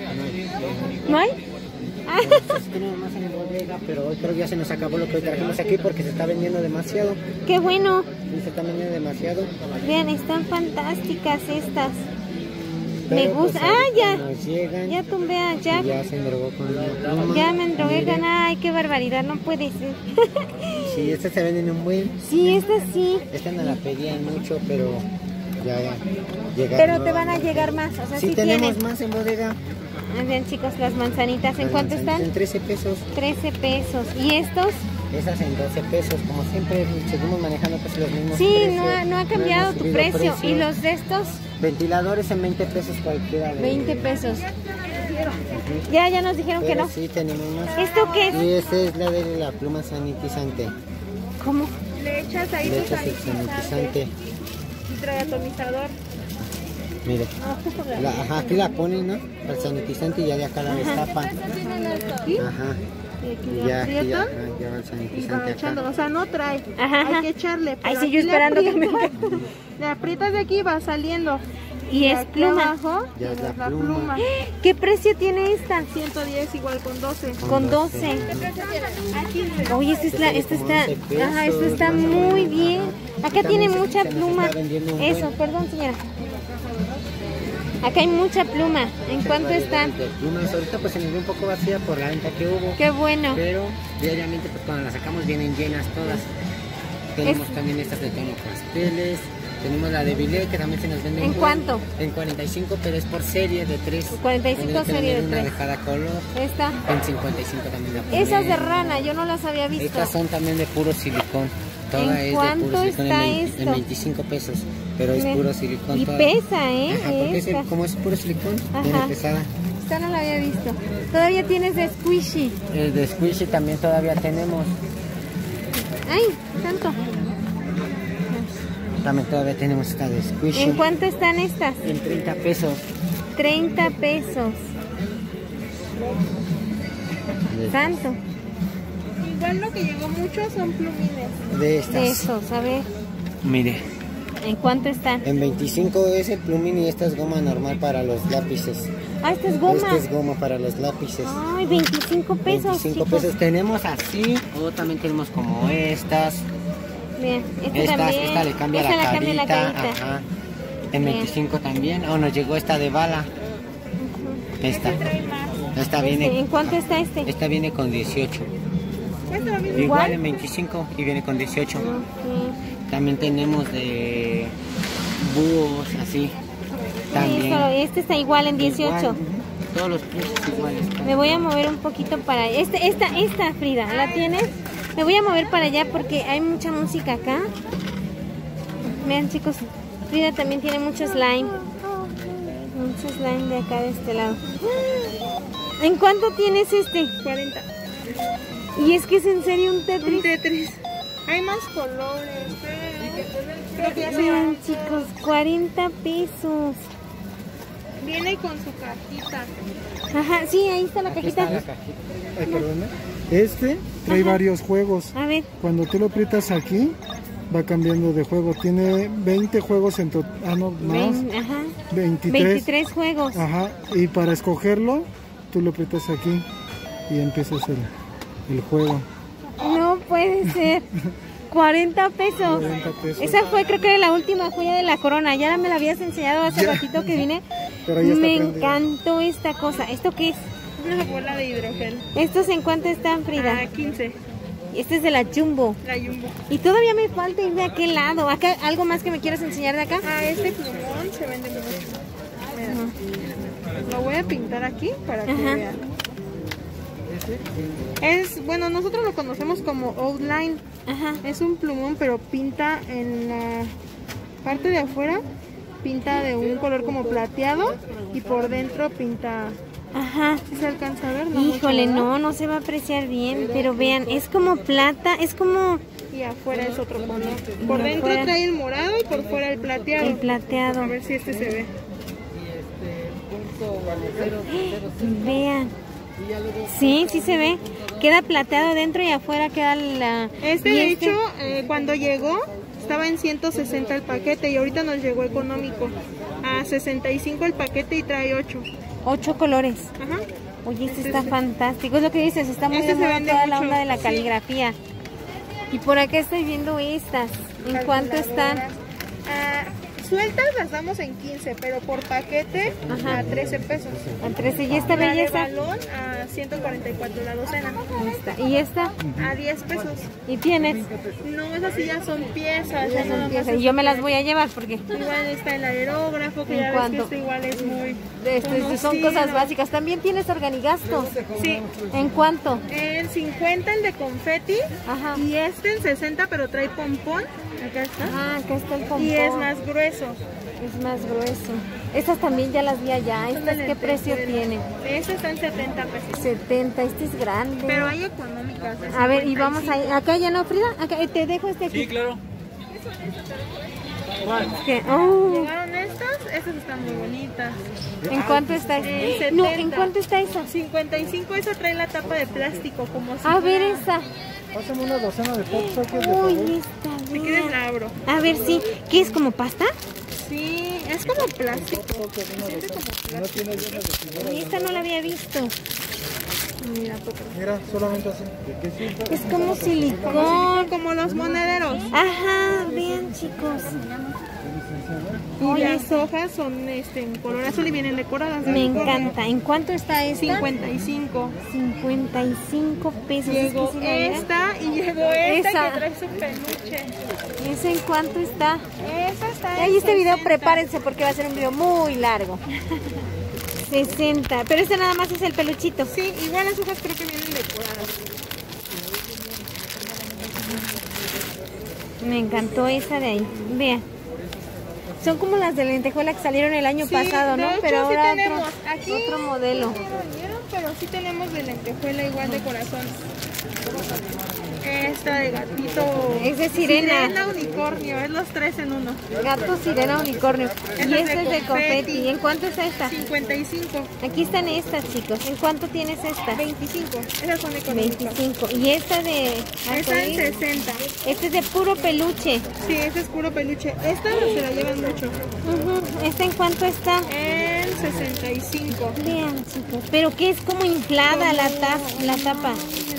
¿No hay? Ah, Nosotros tenemos más en bodega, pero hoy creo que ya se nos acabó lo que hoy trajimos aquí porque se está vendiendo demasiado. qué bueno. Sí, se está vendiendo demasiado. Vean, están fantásticas estas. Pero, Me pues, gusta. Ah, ya. ahorita nos llegan Ya tumbé a Jack. y ya se endrogó con la pluma. Ya me endrogué Mire, con. Ay, qué barbaridad. No puede ser. Sí, estas se venden un buen. Sí, estas sí. Esta no la pedían mucho, pero ya, ya llegaron Pero te van a nuevamente. llegar más. O sea, Sí, sí tenemos tienen. más en bodega. Ah, vean, chicos, las manzanitas. ¿En Las cuánto manzanitas están? En trece pesos. trece pesos. ¿Y estos? Esas en doce pesos. Como siempre, seguimos manejando casi los mismos Sí, precios. no ha, no ha cambiado hemos tu subido precio. precio. ¿Y los de estos? Ventiladores en veinte pesos cualquiera. de- veinte pesos. Ujú. Ya, ya nos dijeron que Pero no. sí, tenemos más. ¿Esto qué es? Y esta es la de la pluma sanitizante. ¿Cómo? Le echas ahí Le tu echas el sanitizante sanitizante. y trae atomizador. Mire. La, ajá, aquí la ponen, ¿no? El sanitizante y ya de acá la destapan. Ajá. Y aquí Y le ya, aquí ya, aprietan ajá, ya va el y sanitizante van echando. acá. O sea, no trae. Ajá, Hay ajá. que echarle. Ahí pero sí, yo aquí le esperando que me aprietas. Le aprietas de aquí y va saliendo. Y es aquí pluma. abajo Ya es tienes la pluma. ¿Qué precio tiene esta? ciento diez igual con doce. Con doce. Oye, esta, es la, esta está, ajá, esta está muy bien. Acá tiene mucha pluma. Eso, perdón, señora. Acá hay mucha pluma. ¿En cuánto están? De plumas. Ahorita pues se nos ve un poco vacía por la venta que hubo. Qué bueno. Pero diariamente pues cuando las sacamos vienen llenas todas. Tenemos Es- también estas de tono pasteles. Tenemos la de Bilé que también se nos vende ¿En un buen. cuánto? En cuarenta y cinco, pero es por serie de tres. cuarenta y cinco Tendría que serie venir de una tres. de cada color. Esta. En cincuenta y cinco también la ponen. Esas de rana, yo no las había visto. Estas son también de puro silicón. Toda ¿En es cuánto de puro silicón está en, veinte- en esto? veinticinco pesos. Pero es Me- puro silicón. Y toda. pesa, ¿eh? Ajá, porque es el- Esta. como es puro silicón, Ajá. viene pesada. Esta no la había visto. Todavía tienes de squishy. El de squishy también todavía tenemos. Ay, tanto. También todavía tenemos esta de squishy. ¿En cuánto están estas? En treinta pesos. treinta pesos. Tanto. Igual lo que llegó mucho son plumines. De estas. De esos, a ver. Mire, ¿En cuánto están? en veinticinco es el plumín y esta es goma normal para los lápices. Ah, esta es goma. Esta es goma para los lápices. Ay, veinticinco pesos, veinticinco chicos. pesos. Tenemos así, o también tenemos como estas. Vean, esta Estas, también. esta le cambia Esta la le carita. cambia la carita. Ajá. En Bien. veinticinco también. O nos llegó esta de bala. Esta. Esta viene. ¿En cuánto está este? Esta viene con dieciocho. Esta también. Igual ¿Igual? en veinticinco y viene con dieciocho. Ok. También tenemos de búhos, así. También. Sí, solo- este está igual en dieciocho. Igual, ujú. Todos los precios iguales. Me voy a mover un poquito para este, esta, esta Frida, ¿la tienes? Me voy a mover para allá porque hay mucha música acá. Vean, chicos, Frida también tiene mucho slime. Mucho slime de acá de este lado. ¿En cuánto tienes este? cuarenta. Y es que es en serio un Un Tetris. Tetris. Hay más colores. pero Creo que ya se Vean, van. chicos, cuarenta pesos. Viene con su cajita. Ajá, sí, ahí está la Aquí cajita. está la cajita. Ay, perdona. Este trae Ajá. varios juegos. A ver, Cuando tú lo aprietas aquí, va cambiando de juego. Tiene veinte juegos en total. Ah, no, más. vein- ajá, veintitrés. veintitrés juegos. Ajá. Y para escogerlo, tú lo aprietas aquí y empiezas el, el juego. No puede ser. cuarenta pesos. cuarenta pesos. Esa fue creo que la última joya de la corona. Ya me la habías enseñado hace ratito que vine. Pero ya está Me prendida. encantó esta cosa. ¿Esto qué es? Una bola de hidrogel. ¿Estos en cuánto están, Frida? A quince. Este es de la Jumbo. La Jumbo. Y todavía me falta ir de aquel lado. Acá, ¿algo más que me quieras enseñar de acá? Ah, este plumón se vende mucho. Mira. Lo voy a pintar aquí para que Ajá. vean. Es, bueno, nosotros lo conocemos como outline. Ajá. Es un plumón, pero pinta en la parte de afuera, pinta de un color como plateado y por dentro pinta Ajá. ¿Sí se alcanza a ver? No Híjole, mucho, no, no se va a apreciar bien, pero vean, es como plata, es como ¿verdad? Y afuera es otro color. Por Y dentro afuera. trae el morado y por fuera el plateado. el plateado. A ver si este se ve. Vean. Sí, sí se ve. Queda plateado dentro y afuera queda la... Este, y de este- hecho, eh, cuando llegó, estaba en ciento sesenta el paquete y ahorita nos llegó económico. A sesenta y cinco el paquete y trae ocho. Ocho colores. Ajá. Oye, este Este está es- fantástico. Es lo que dices, está muy Este de se moda vende toda la mucho, onda de la sí. caligrafía. Y por acá estoy viendo estas. ¿En cuánto están? Ah, sueltas las damos en quince, pero por paquete Ajá. a trece pesos. A trece. ¿Y esta La de belleza? balón a ciento cuarenta y cuatro la docena. Esta. ¿Y esta? A diez pesos. ¿Y tienes? No, esas sí ya son piezas. Ya Son nada más piezas. es- Y yo me las voy a llevar porque Igual está el aerógrafo, que ¿En ya ves que cuánto? este igual es muy este, son conocido. cosas básicas. También tienes organigastos. Sí, ¿En cuánto? en cincuenta el de confeti Ajá. y este en sesenta, pero trae pompón. Acá está. Ah, acá está el pompón. Y es más grueso. Es más grueso. Estas también ya las vi allá. ¿Estas Ándale, qué el precio tercero. tienen? Este está en setenta pesos. setenta. Este es grande. Pero hay económicas. de A ver, y vamos cincuenta a acá ya no, Frida. Acá eh, te dejo este aquí. Sí, claro. Que- oh, Llegaron estas, estas están muy bonitas. ¿En cuánto está En esa? No, ¿en setenta. cuánto está esa? cincuenta y cinco, esa trae la tapa de plástico, como si A ver fuera- esa. Pásame una docena de pop sockets, de favor. Uy, está Si quieres bien. la abro. A ver, sí. ¿Qué es como pasta? Sí, es como plástico. No tiene llenas de figuras. Ay, esta no la había visto. Mira, toca. Mira, solamente así. Es como silicón. Como, como los monederos. Ajá, vean chicos. Y Oye, las hojas son este, en color azul y vienen decoradas. me encanta. ¿En cuánto está esta? cincuenta y cinco. cincuenta y cinco pesos. Es Llegó que sí la mira. esta y llegó esta Esa. que trae su peluche. ¿Esa en cuánto está? Esa está en Ay, este video sesenta. prepárense porque va a ser un video muy largo. sesenta. Pero este nada más es el peluchito. Sí, igual las hojas creo que vienen decoradas. Me encantó esa de ahí. Vean. Son como las de lentejuela que salieron el año Sí, pasado, de ¿no? hecho, Pero sí ahora tenemos. otro, Aquí otro modelo. no lo vieron, pero sí tenemos de lentejuela igual de corazón. Esta de gatito. Es de sirena. Sirena, unicornio, es los tres en uno. Gato, sirena, unicornio. Esa Y es esta de es de confeti. confeti. ¿Y en cuánto está esta? cincuenta y cinco. Aquí están estas, chicos. ¿En cuánto tienes esta? veinticinco. Esas son económicas. veinticinco. ¿Y esta de Esta en arcoíris? sesenta. Este es de puro peluche. Sí, este es puro peluche. Esta se la llevan mucho. Ujú. ¿Esta en cuánto está? En sesenta y cinco. Vean, chicos. Pero que es como inflada la, taz- la tapa.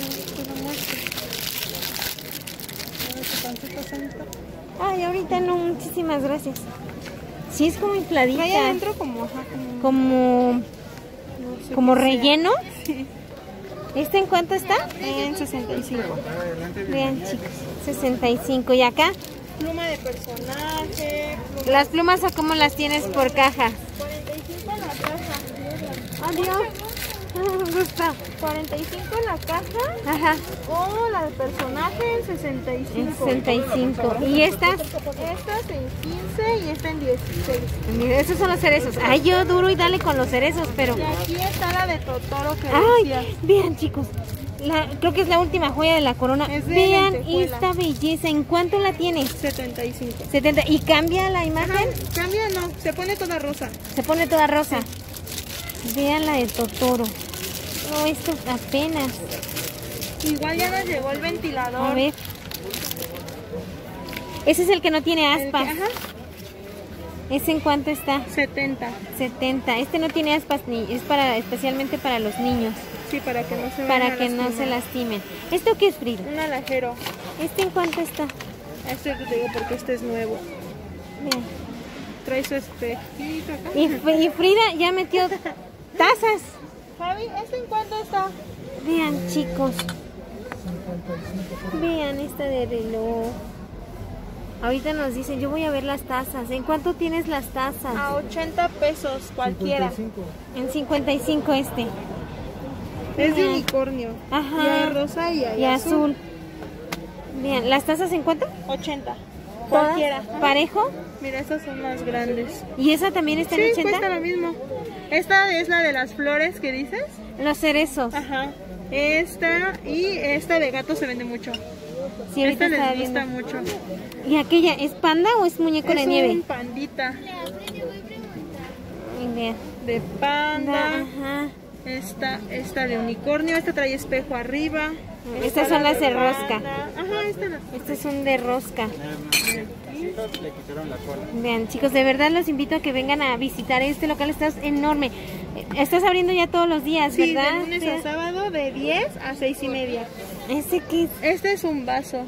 Ay, ahorita no, muchísimas gracias. Sí, es como infladita. Ahí adentro como, ajá, como, Como, no sé como qué sea. relleno. Sí. ¿Este en cuánto está? En sesenta y cinco. Vean, chicos. sesenta y cinco. ¿Y acá? Pluma de personaje. Pluma Las plumas, ¿a cómo las tienes por caja? cuarenta y cinco en la caja. Adiós. Me gusta. cuarenta y cinco en la caja. Ajá. O la de personaje en sesenta y En cinco. sesenta y cinco. ¿Y estas? Estas en quince y esta en dieciséis. Mira, esos son los cerezos. Ay, yo duro y dale con los cerezos, pero... Y aquí está la de Totoro que decías. Ay, vean, chicos. La, creo que es la última joya de la corona. Es de Vean lentejuela. esta belleza. ¿En cuánto la tienes? setenta y cinco. setenta. ¿Y cambia la Ajá, imagen? cambia, no, se pone toda rosa. Se pone toda rosa. Vean la de Totoro. Oh, esto apenas. Igual ya nos llegó el ventilador. A ver. Ese es el que no tiene El que- aspas. Ajá, ¿Ese en cuánto está? setenta. setenta. Este no tiene aspas, ni es para especialmente para los niños, Sí, para que no se para vayan a que no se lastimar. lastimen. ¿Esto qué es, Frida? Un alajero. ¿Este en cuánto está? Este te digo porque este es nuevo. Vean. Trae su espejito acá. Y, F- y Frida ya metió tazas. Javi, ¿este en cuánto está? Vean, chicos. Vean esta de reloj. Ahorita nos dicen, yo voy a ver las tazas. ¿En cuánto tienes las tazas? A ochenta pesos cualquiera. En cincuenta y cinco este. Es de Bien. unicornio. Ajá. Y hay rosa y hay Y azul. azul. Bien, ¿las tazas en cuánto? ochenta. Cualquiera. ¿Parejo? Mira, estas son más grandes. ¿Y esa también está Sí, en ochenta? cuesta lo mismo. Esta es la de las flores que dices. Los cerezos. Ajá. Esta y esta de gato se vende mucho. Sí, ahorita Esta les estaba gusta viendo. mucho. ¿Y aquella es panda o es muñeco Es de nieve? un pandita Ni idea. de panda. Ajá. Esta, esta de unicornio. Esta trae espejo arriba. Estas Esta son la las de rosca. panda. Ajá, esta no. Estos son de rosca. Vean, chicos, de verdad los invito a que vengan a visitar este local. Está enorme. Estás abriendo ya todos los días, Sí, ¿verdad? de lunes a sábado de diez a seis y media. ¿Este qué es? Este es un vaso.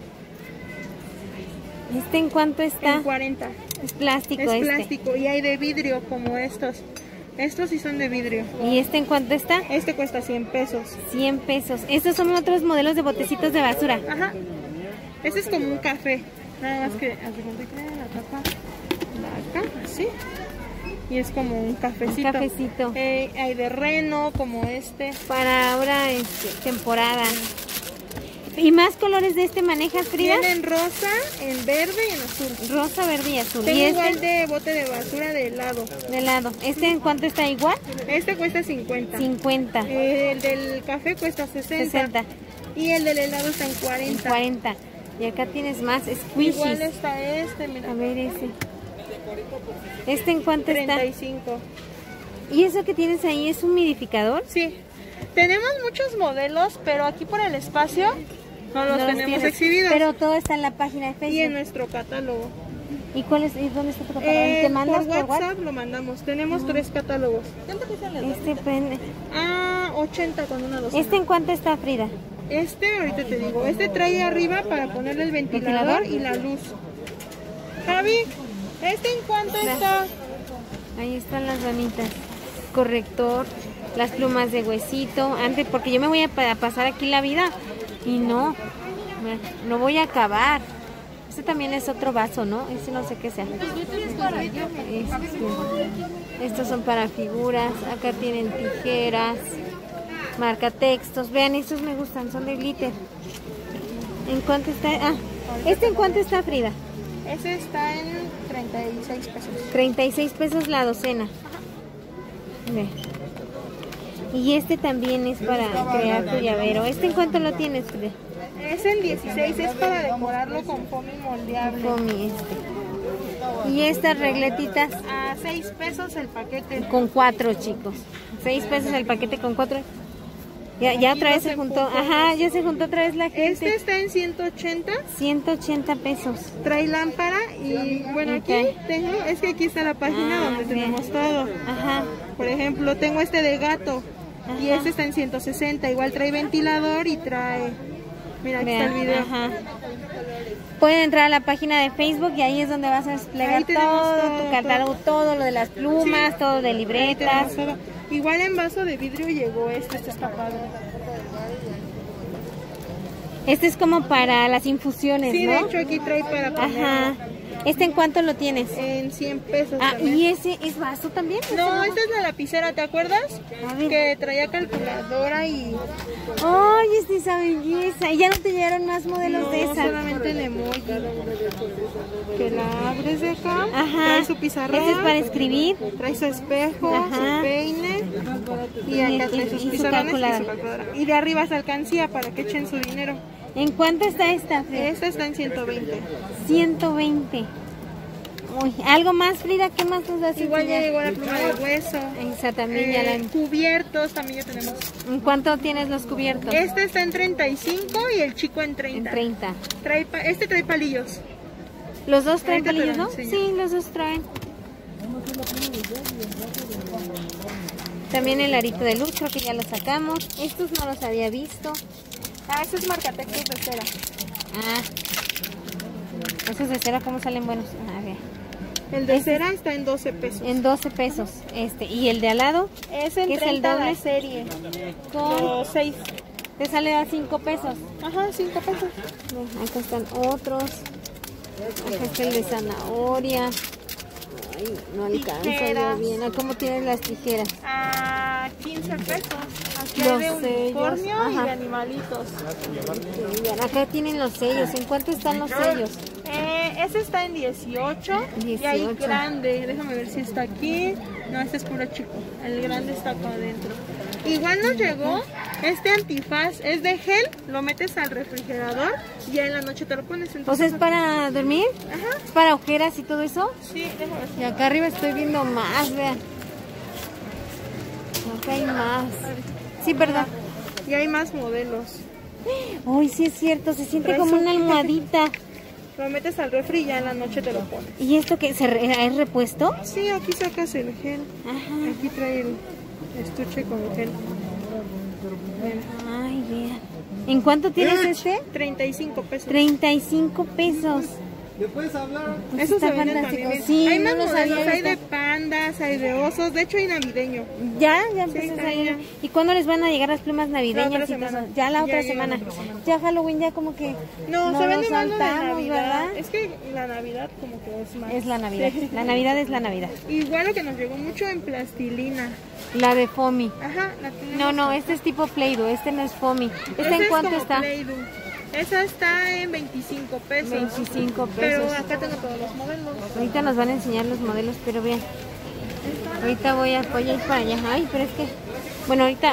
¿Este en cuánto está? En cuarenta. Es plástico Es este. plástico y hay de vidrio como estos. Estos sí son de vidrio. ¿Y este en cuánto está? Este cuesta cien pesos. cien pesos. Estos son otros modelos de botecitos de basura. Ajá. Este es como un café. Nada más que haz de cuenta que la tapa va acá, así. Y es como un cafecito. Un cafecito. Eh, hay de reno, como este. Para ahora este, temporada. ¿Y más colores de este manejas, Frida? Tienen rosa, en verde y en azul. Rosa, verde y azul. Tengo ¿Y igual este? de bote de basura de helado. De lado. ¿Este en cuánto está igual? Este cuesta cincuenta. cincuenta. Eh, el del café cuesta sesenta. sesenta. Y el del helado está en En cuarenta. cuarenta. Y acá tienes más Igual squishies. está este, mira. A ver ese. ¿Este en cuánto treinta y está? cinco. ¿Y eso que tienes ahí es un humidificador? Sí. Tenemos muchos modelos, pero aquí por el espacio no los No los tenemos tienes. exhibidos. Pero todo está en la página de Y en Facebook. nuestro catálogo. ¿Y cuál es? ¿Y dónde está tu catálogo? Eh, ¿Te mandas por por WhatsApp WhatsApp? lo mandamos. Tenemos tres catálogos. Este prende. Ah, ochenta con una docena. ¿Este en cuánto está, Frida? Este, ahorita te digo, este trae arriba para ponerle el ventilador, ¿Ventilador? y la luz. Javi, ¿este en cuánto está? Ahí están las donitas. Corrector, las plumas de huesito. Antes, porque yo me voy a pa- a pasar aquí la vida y no, me- no voy a acabar. Este también es otro vaso, ¿no? Ese no sé qué sea. Este, estos son para figuras. Acá tienen tijeras, marcatextos. Vean, estos me gustan, son de glitter. ¿En cuánto está? Ah, ¿este en cuánto está, Frida? Ese está en treinta y seis pesos. treinta y seis pesos la docena. Ve. Y este también es para crear tu llavero. ¿Este en cuánto lo tienes, Frida? Es en dieciséis, es para decorarlo con foamy moldeable. Foamy este. Y estas regletitas A seis pesos el paquete. con cuatro, chicos. seis pesos el paquete con cuatro. Ya, ya otra vez se juntó. Ajá, ya se juntó otra vez la gente. Este está en ciento ochenta, ciento ochenta pesos. trae lámpara y bueno, aquí Ok. tengo, es que aquí está la página Ah, donde bien. tenemos todo. Ajá. Por ejemplo, tengo este de gato y Ajá. este está en ciento sesenta, igual trae ventilador y trae, mira, aquí Vean, está el video. ajá. Pueden entrar a la página de Facebook y ahí es donde vas a desplegar Ahí tenemos todo, todo, tu catálogo, todo lo de las plumas, Sí. todo de Ahí libretas. tenemos todo. Igual en vaso de vidrio llegó este, este está padre. Este es como para las infusiones, Sí, ¿no? de hecho aquí trae para poner Ajá. ¿Este en cuánto lo tienes? en cien pesos Ah, también. ¿y ese es vaso también? No, esta es la lapicera, ¿te acuerdas? A ver. Que traía calculadora y... ¡Ay, esta es esa belleza! ¿Y ya no te llegaron más modelos No, de esa? solamente el emoji. Que la abres de acá, Ajá. trae su pizarra, Este es para escribir. trae su espejo, Ajá. su peine y Y- acá trae y- sus y su pizarrones y su calculadora. calculadora. Y de arriba es alcancía para que echen su dinero. ¿En cuánto está esta, Frida? Esta está en ciento veinte. ciento veinte. Uy, ¿algo más, Frida? ¿Qué más nos das? a Igual ya enseñar? llegó la pluma de hueso. Esa también ya Eh, la... cubiertos también ya tenemos. ¿En cuánto tienes los cubiertos? Este está en treinta y cinco y el chico en En treinta. treinta. Trae pa- este trae palillos. ¿Los dos traen Ahorita te palillos, lo no? enseño. Sí, los dos traen. También el arito de luz, creo que ya lo sacamos. Estos no los había visto. Ah, ese es marcatextos de cera. Ah. Esos de cera, ¿cómo salen buenos? A ver. El de cera está en doce pesos. En doce pesos. Este. ¿Y el de al lado? Es en ¿Qué es el treinta doble? la serie. Con... Los seis. Te sale a cinco pesos. Ajá, cinco pesos. Ve, acá están otros. Acá está el de zanahoria. Ay, no alcanza yo Tijeras. bien. Ah, ¿cómo tienes las tijeras? A quince pesos. Aquí Los hay de unicornio sellos, y ajá. de animalitos. Sí, bien, acá tienen los sellos. ¿En cuánto están los sellos? Eh, ese está en dieciocho, y hay dieciocho. grande, déjame ver si está aquí. No, este es puro chico, el grande está acá adentro. Igual nos llegó este antifaz, es de gel, lo metes al refrigerador y ya en la noche te lo pones. O sea, ¿es para dormir? Ajá. ¿Es para ojeras y todo eso? Sí, déjame ver. Y acá arriba estoy viendo más, vean. Acá hay más. Sí, perdón. Y hay más modelos. Uy, sí es cierto, se siente Trae como su- una almohadita. Lo metes al refri y ya en la noche te lo pones. ¿Y esto qué? ¿Se re- ¿Es repuesto? Sí, aquí sacas el gel. Ajá. Aquí trae el estuche con gel. Ay, vean. ¿En cuánto tienes este? treinta y cinco pesos. treinta y cinco pesos. ¿Le puedes hablar? Pues Eso está se venden fantástico. también. Sí, hay no más lo modelos, sabía. hay de ahorita. pandas, hay de osos, de hecho hay navideño. Ya, ya empezó Sí, a salir. ya. ¿Y cuándo les van a llegar las plumas La navideñas? otra y todo semana. eso? Ya la Ya otra llega la semana. otra semana. Ya Halloween ya como que No, no se lo vende más lo de saltamos, Navidad. ¿verdad? Es que la Navidad como que es más. Es la Navidad. Sí. La Navidad es la Navidad. Igual lo que nos llegó mucho en plastilina. La de Fomi. Ajá, la tenemos. No, no, este es tipo Play-Doh, este no es Fomi. ¿Esta Esa en es cuánto como está? Play-Doh. Esa está en veinticinco pesos. veinticinco Pero pesos. acá tengo todos los modelos. Ahorita nos van a enseñar los modelos, pero bien. Ahorita voy a, voy a ir para allá. Ay, pero es que... Bueno, ahorita...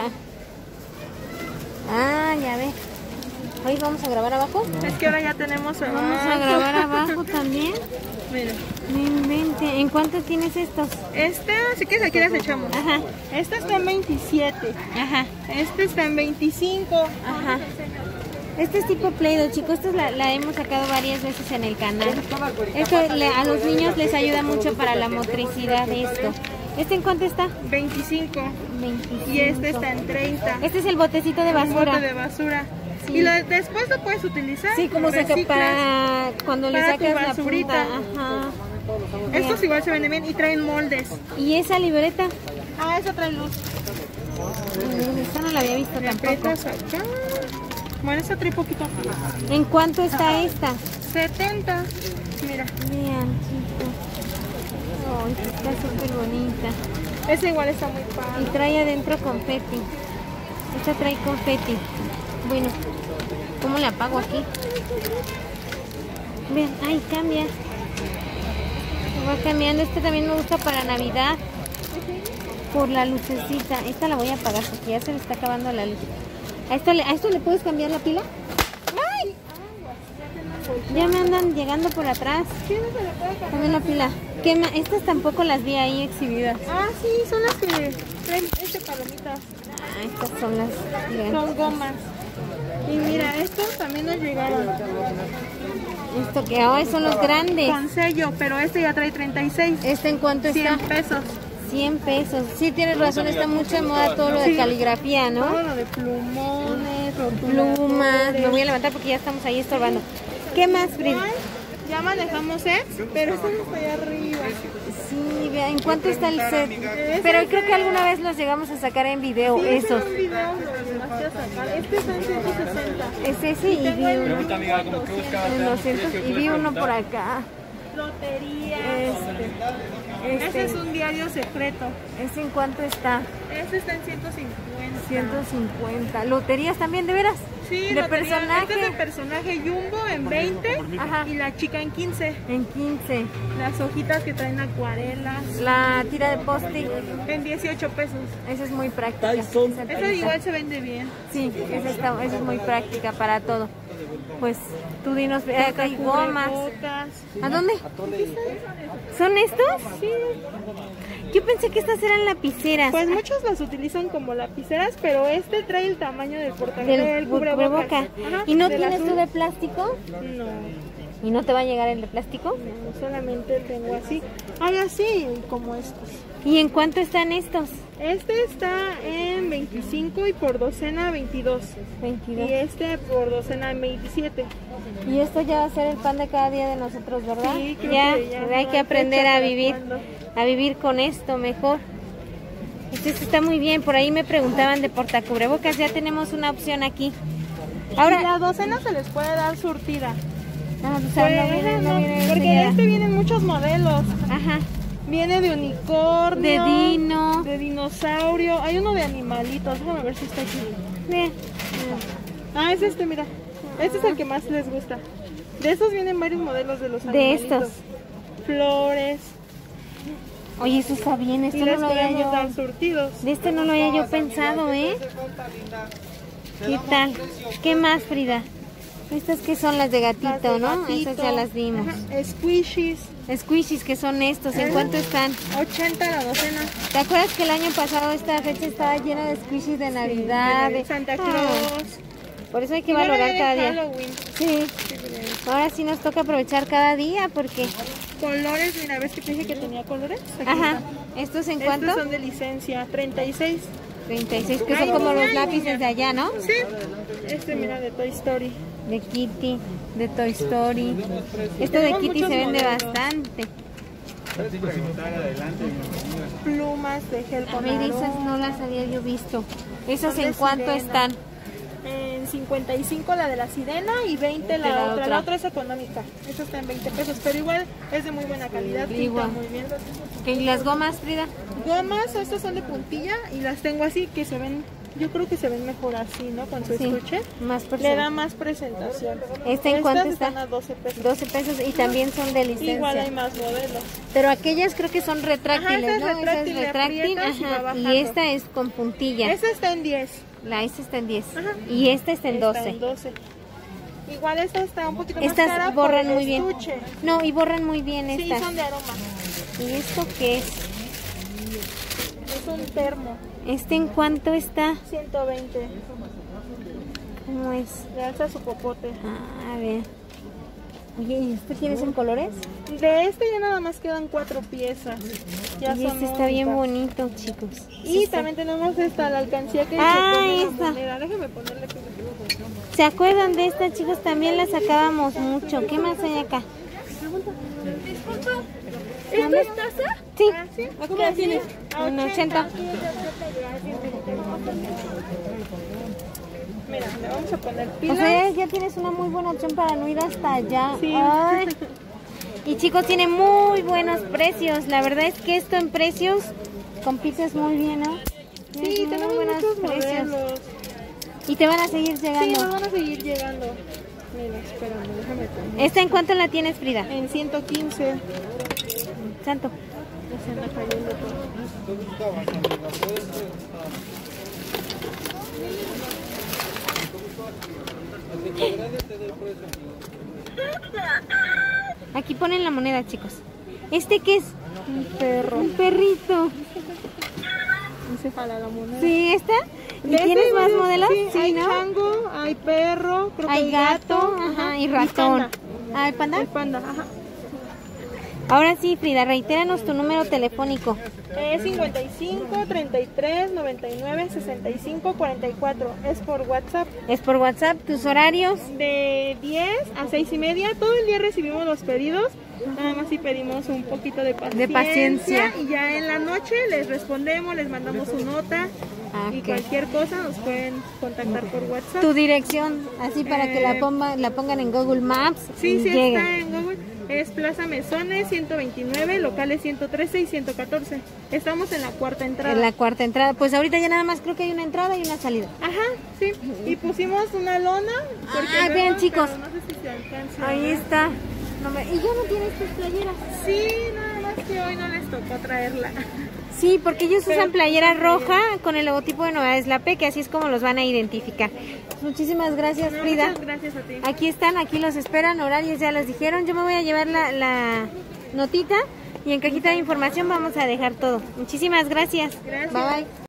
Ah, ya ve. Hoy vamos a grabar abajo. Es que ahora ya tenemos Vamos a abajo. grabar abajo también. Mira. No invente. ¿En cuánto tienes estos? Este, si quieres aquí las echamos. Ajá, Este está en veintisiete. ajá, Este está en veinticinco. ajá. Este es tipo Play-Doh, chicos. Esta es la, la hemos sacado varias veces en el canal. Esto le- a los niños les ayuda mucho para la motricidad de esto. ¿Este en cuánto está? veinticinco. veinticinco. Y este está en treinta. Este es el botecito de Un bote basura. de basura. Sí. Y lo, después lo puedes utilizar. Sí, como saca reciclas. para cuando le Para tu sacas la basurita. punta. Ajá. Estos igual se venden bien y traen moldes. ¿Y esa libreta? Ah, esa trae luz. Mm, Esta no la había visto Le tampoco. aprietas acá. Bueno, esta trae poquito. ¿En cuánto está esta? setenta. Mira, Vean, chicos. Oh, está súper bonita. esa igual está muy Y padre. trae adentro confeti. Esta trae confeti. Bueno, ¿cómo le apago aquí? Vean, ay, cambia. Va cambiando. Este también me gusta para Navidad. Por la lucecita. Esta la voy a apagar porque ya se le está acabando la luz. ¿A esto le, a esto le puedes cambiar la pila? ¡Ay! Ya me andan llegando por atrás. Sí, no se le puede cambiar. También la pila. ¿Qué ma- Estas tampoco las vi ahí exhibidas. Ah, sí, son las que traen este palomitas. Ah, estas son las... vean. Son gomas. Y mira, estos también nos llegaron Esto que ahora son los grandes. con sello, pero este ya trae treinta y seis. ¿Este en cuánto cien está? pesos. cien pesos. Sí, tienes razón, está mucho de moda todo lo de Sí. caligrafía, Todo ¿no? lo de plumones, Plumas. rotuladores. Me voy a levantar porque ya estamos ahí estorbando. ¿Qué más, Frid? Igual, ya manejamos set, pero estamos allá arriba. Sí, vea, ¿en cuánto está el set? Ese Pero es creo que alguna vez los llegamos a sacar en video, Sí, esos. ese era un video, lo llegaste a sacar. Este está en ciento sesenta. Es ese y vi uno en en doscientos y vi uno por acá. Lotería. Este, Este este, es un diario secreto. ¿Este en cuánto está? Este está en ciento cincuenta. ciento cincuenta. ¿Loterías también, de veras? Sí, ¿De lotería. personaje? Este es de personaje Jumbo en veinte. Ajá. Y la chica en quince. En quince. Las hojitas que traen acuarelas La tira de post-it, en dieciocho pesos. esa es muy práctica. esa Esa tirita. igual se vende bien. Sí, esa, está, esa es muy práctica para todo. Pues tú dinos, eh, acá hay gomas. Cubrebocas. ¿A dónde? ¿Son estos? Sí. Yo pensé que estas eran lapiceras. Pues muchos las utilizan como lapiceras, pero este trae el tamaño del porta del del cubreboca. cubrebocas. Ajá, ¿Y no del tienes azul. tú de plástico? No, ¿Y no te va a llegar el de plástico? no, solamente tengo así. Hay así como estos. ¿Y en cuánto están estos? Este está en veinticinco y por docena veintidós. veintidós. Y este por docena en veintisiete. Y esto ya va a ser el pan de cada día de nosotros, ¿verdad? Sí, creo ya, que ya hay no que hay aprender fecha a para vivir, cuándo. a vivir con esto mejor. Este está muy bien, por ahí me preguntaban de portacubrebocas, ya tenemos una opción aquí. Ahora, Ahora, la docena se les puede dar surtida. ah, o sea, no Pues, viene- no no, viene porque de enseñada. este vienen muchos modelos. Ajá, Viene de unicornio, de dino. de dinosaurio. Hay uno de animalitos. Déjame ver si está aquí. Ve. Ah, es este, mira. Este es el que más les gusta. De estos vienen varios modelos de los De animalitos. estos. Flores. Oye, eso está bien, Y esto no les lo había podemos dar yo... surtidos. De este no lo había yo pensado, ¿eh? ¿Qué tal? ¿Qué más, Frida? Estas que son las de Las gatito, de ¿no? gatito. Esas ya las vimos. Ajá, squishies. Squishies, que son estos, ¿en cuánto están? ochenta la docena. ¿Te acuerdas que el año pasado esta fecha estaba llena de squishies de Navidad? De de Santa Ah, Claus. por eso hay que Y bueno, valorar de cada día. Halloween. Sí, ahora sí nos toca aprovechar cada día porque... Colores, mira, ¿ves que te dije que tenía colores? Aquí Ajá, está. ¿estos en Estos cuánto? son de licencia, treinta y seis. treinta y seis, que Ay, son como niña, los ay, lápices niña. de allá, ¿no? Sí. Este, mira, de Toy Story. De Kitty, de Toy Story. Esto de Tenemos Kitty muchos se vende modelos. bastante. Plumas de gel A con ver, aroma. esas no las había yo visto. ¿Esas Son de en cuánto sirena. están? En cincuenta y cinco la de la sirena y veinte la, De la otra. otra. La otra es económica. Esta está en veinte pesos, pero igual es de muy buena calidad. pinta Igual. muy bien. ¿Y las gomas, Frida? Gomas, estas son de puntilla y las tengo así que se ven, yo creo que se ven mejor así, ¿no? Con su Sí, estuche. más Le personas. da más presentación. ¿Esta en cuánto Estas está? están a doce pesos. doce pesos y también son de Igual hay licencia. más modelos. Pero aquellas creo que son retráctiles, Ajá, esta es ¿no? retráctil, Esa le es retráctil, aprietas y va ajá. bajando. Y esta es con puntilla. Esta está en diez. La esta está en diez. Ajá. Y esta está en Está doce. en doce. Igual esta está un poquito más Estas cara por borran el muy bien. estuche. No, y borran muy bien Sí, estas. son de aroma. ¿Y esto qué es? Es un termo, ¿Este en cuánto está? ciento veinte. ¿Cómo es? Le alza su popote. Ah, a ver. Oye, ¿y este tienes en colores? De este ya nada más quedan cuatro piezas. Ya Y son este está bien únicas. bonito, chicos. Y Este. también tenemos esta, la alcancía que Ah, se pone la esta. moneda. Déjame ponerle que... ¿Se acuerdan de esta, chicos? También la sacábamos mucho. ¿Qué más hay acá? ¿Esta es taza? Sí, Ah, ¿sí? ¿Cómo la tienes? A en ochenta. Mira, le vamos a poner O pilas. sea, ya tienes una muy buena opción para no ir hasta allá. Sí. Ay. Y chicos, tiene muy buenos precios. La verdad es que esto en precios compites muy bien, ¿no? Tienes Sí, muy tenemos buenos muchos precios. modelos. Y te van a seguir Sí, llegando. nos van a seguir llegando. Mira, espérame, déjame poner. ¿Esta en cuánto la tienes, Frida? En ciento quince. Santo. Ya se anda cayendo todo. Aquí ponen la moneda, chicos. ¿Este qué es? Un perro. Un perrito. Y se jala la moneda. ¿Sí, esta? ¿Y De tienes este más hay- modelos? Sí, Sí, hay ¿no? chango, hay perro, creo que Hay hay gato, ajá, y ratón. panda. Ah, ¿el panda? El panda, ajá. Ahora sí, Frida, reitéranos tu número telefónico. Es cincuenta y cinco, treinta y tres, noventa y nueve, sesenta y cinco, cuarenta y cuatro. Es por WhatsApp. Es por WhatsApp, tus horarios. De diez a seis y media, todo el día recibimos los pedidos. Nada más si pedimos un poquito de paciencia. De paciencia. Y ya en la noche les respondemos, les mandamos su nota. Ah, Y ok. cualquier cosa nos pueden contactar por WhatsApp. Tu dirección, así para que la, Eh, ponga, la pongan en Google Maps. Sí, y sí lleguen. está en Google. Es Plaza Mesones ciento veintinueve, locales ciento trece y ciento catorce. Estamos en la cuarta entrada. En la cuarta entrada. Pues ahorita ya nada más creo que hay una entrada y una salida. Ajá, sí. Y pusimos una lona. Porque Ah, luego, vean, chicos. pero no sé si se alcanza. Ahí ¿verdad? está. No me- ¿Y ya no tienes tus playeras? Sí, nada más que hoy no les tocó traerla. Sí, porque ellos Pero- usan playera roja con el logotipo de Novedades La P, que así es como los van a identificar. Muchísimas gracias, No, Frida. muchas gracias a ti. Aquí están, aquí los esperan, horarios ya los dijeron. Yo me voy a llevar la, la notita y en cajita de información vamos a dejar todo. Muchísimas gracias. Gracias. Bye bye.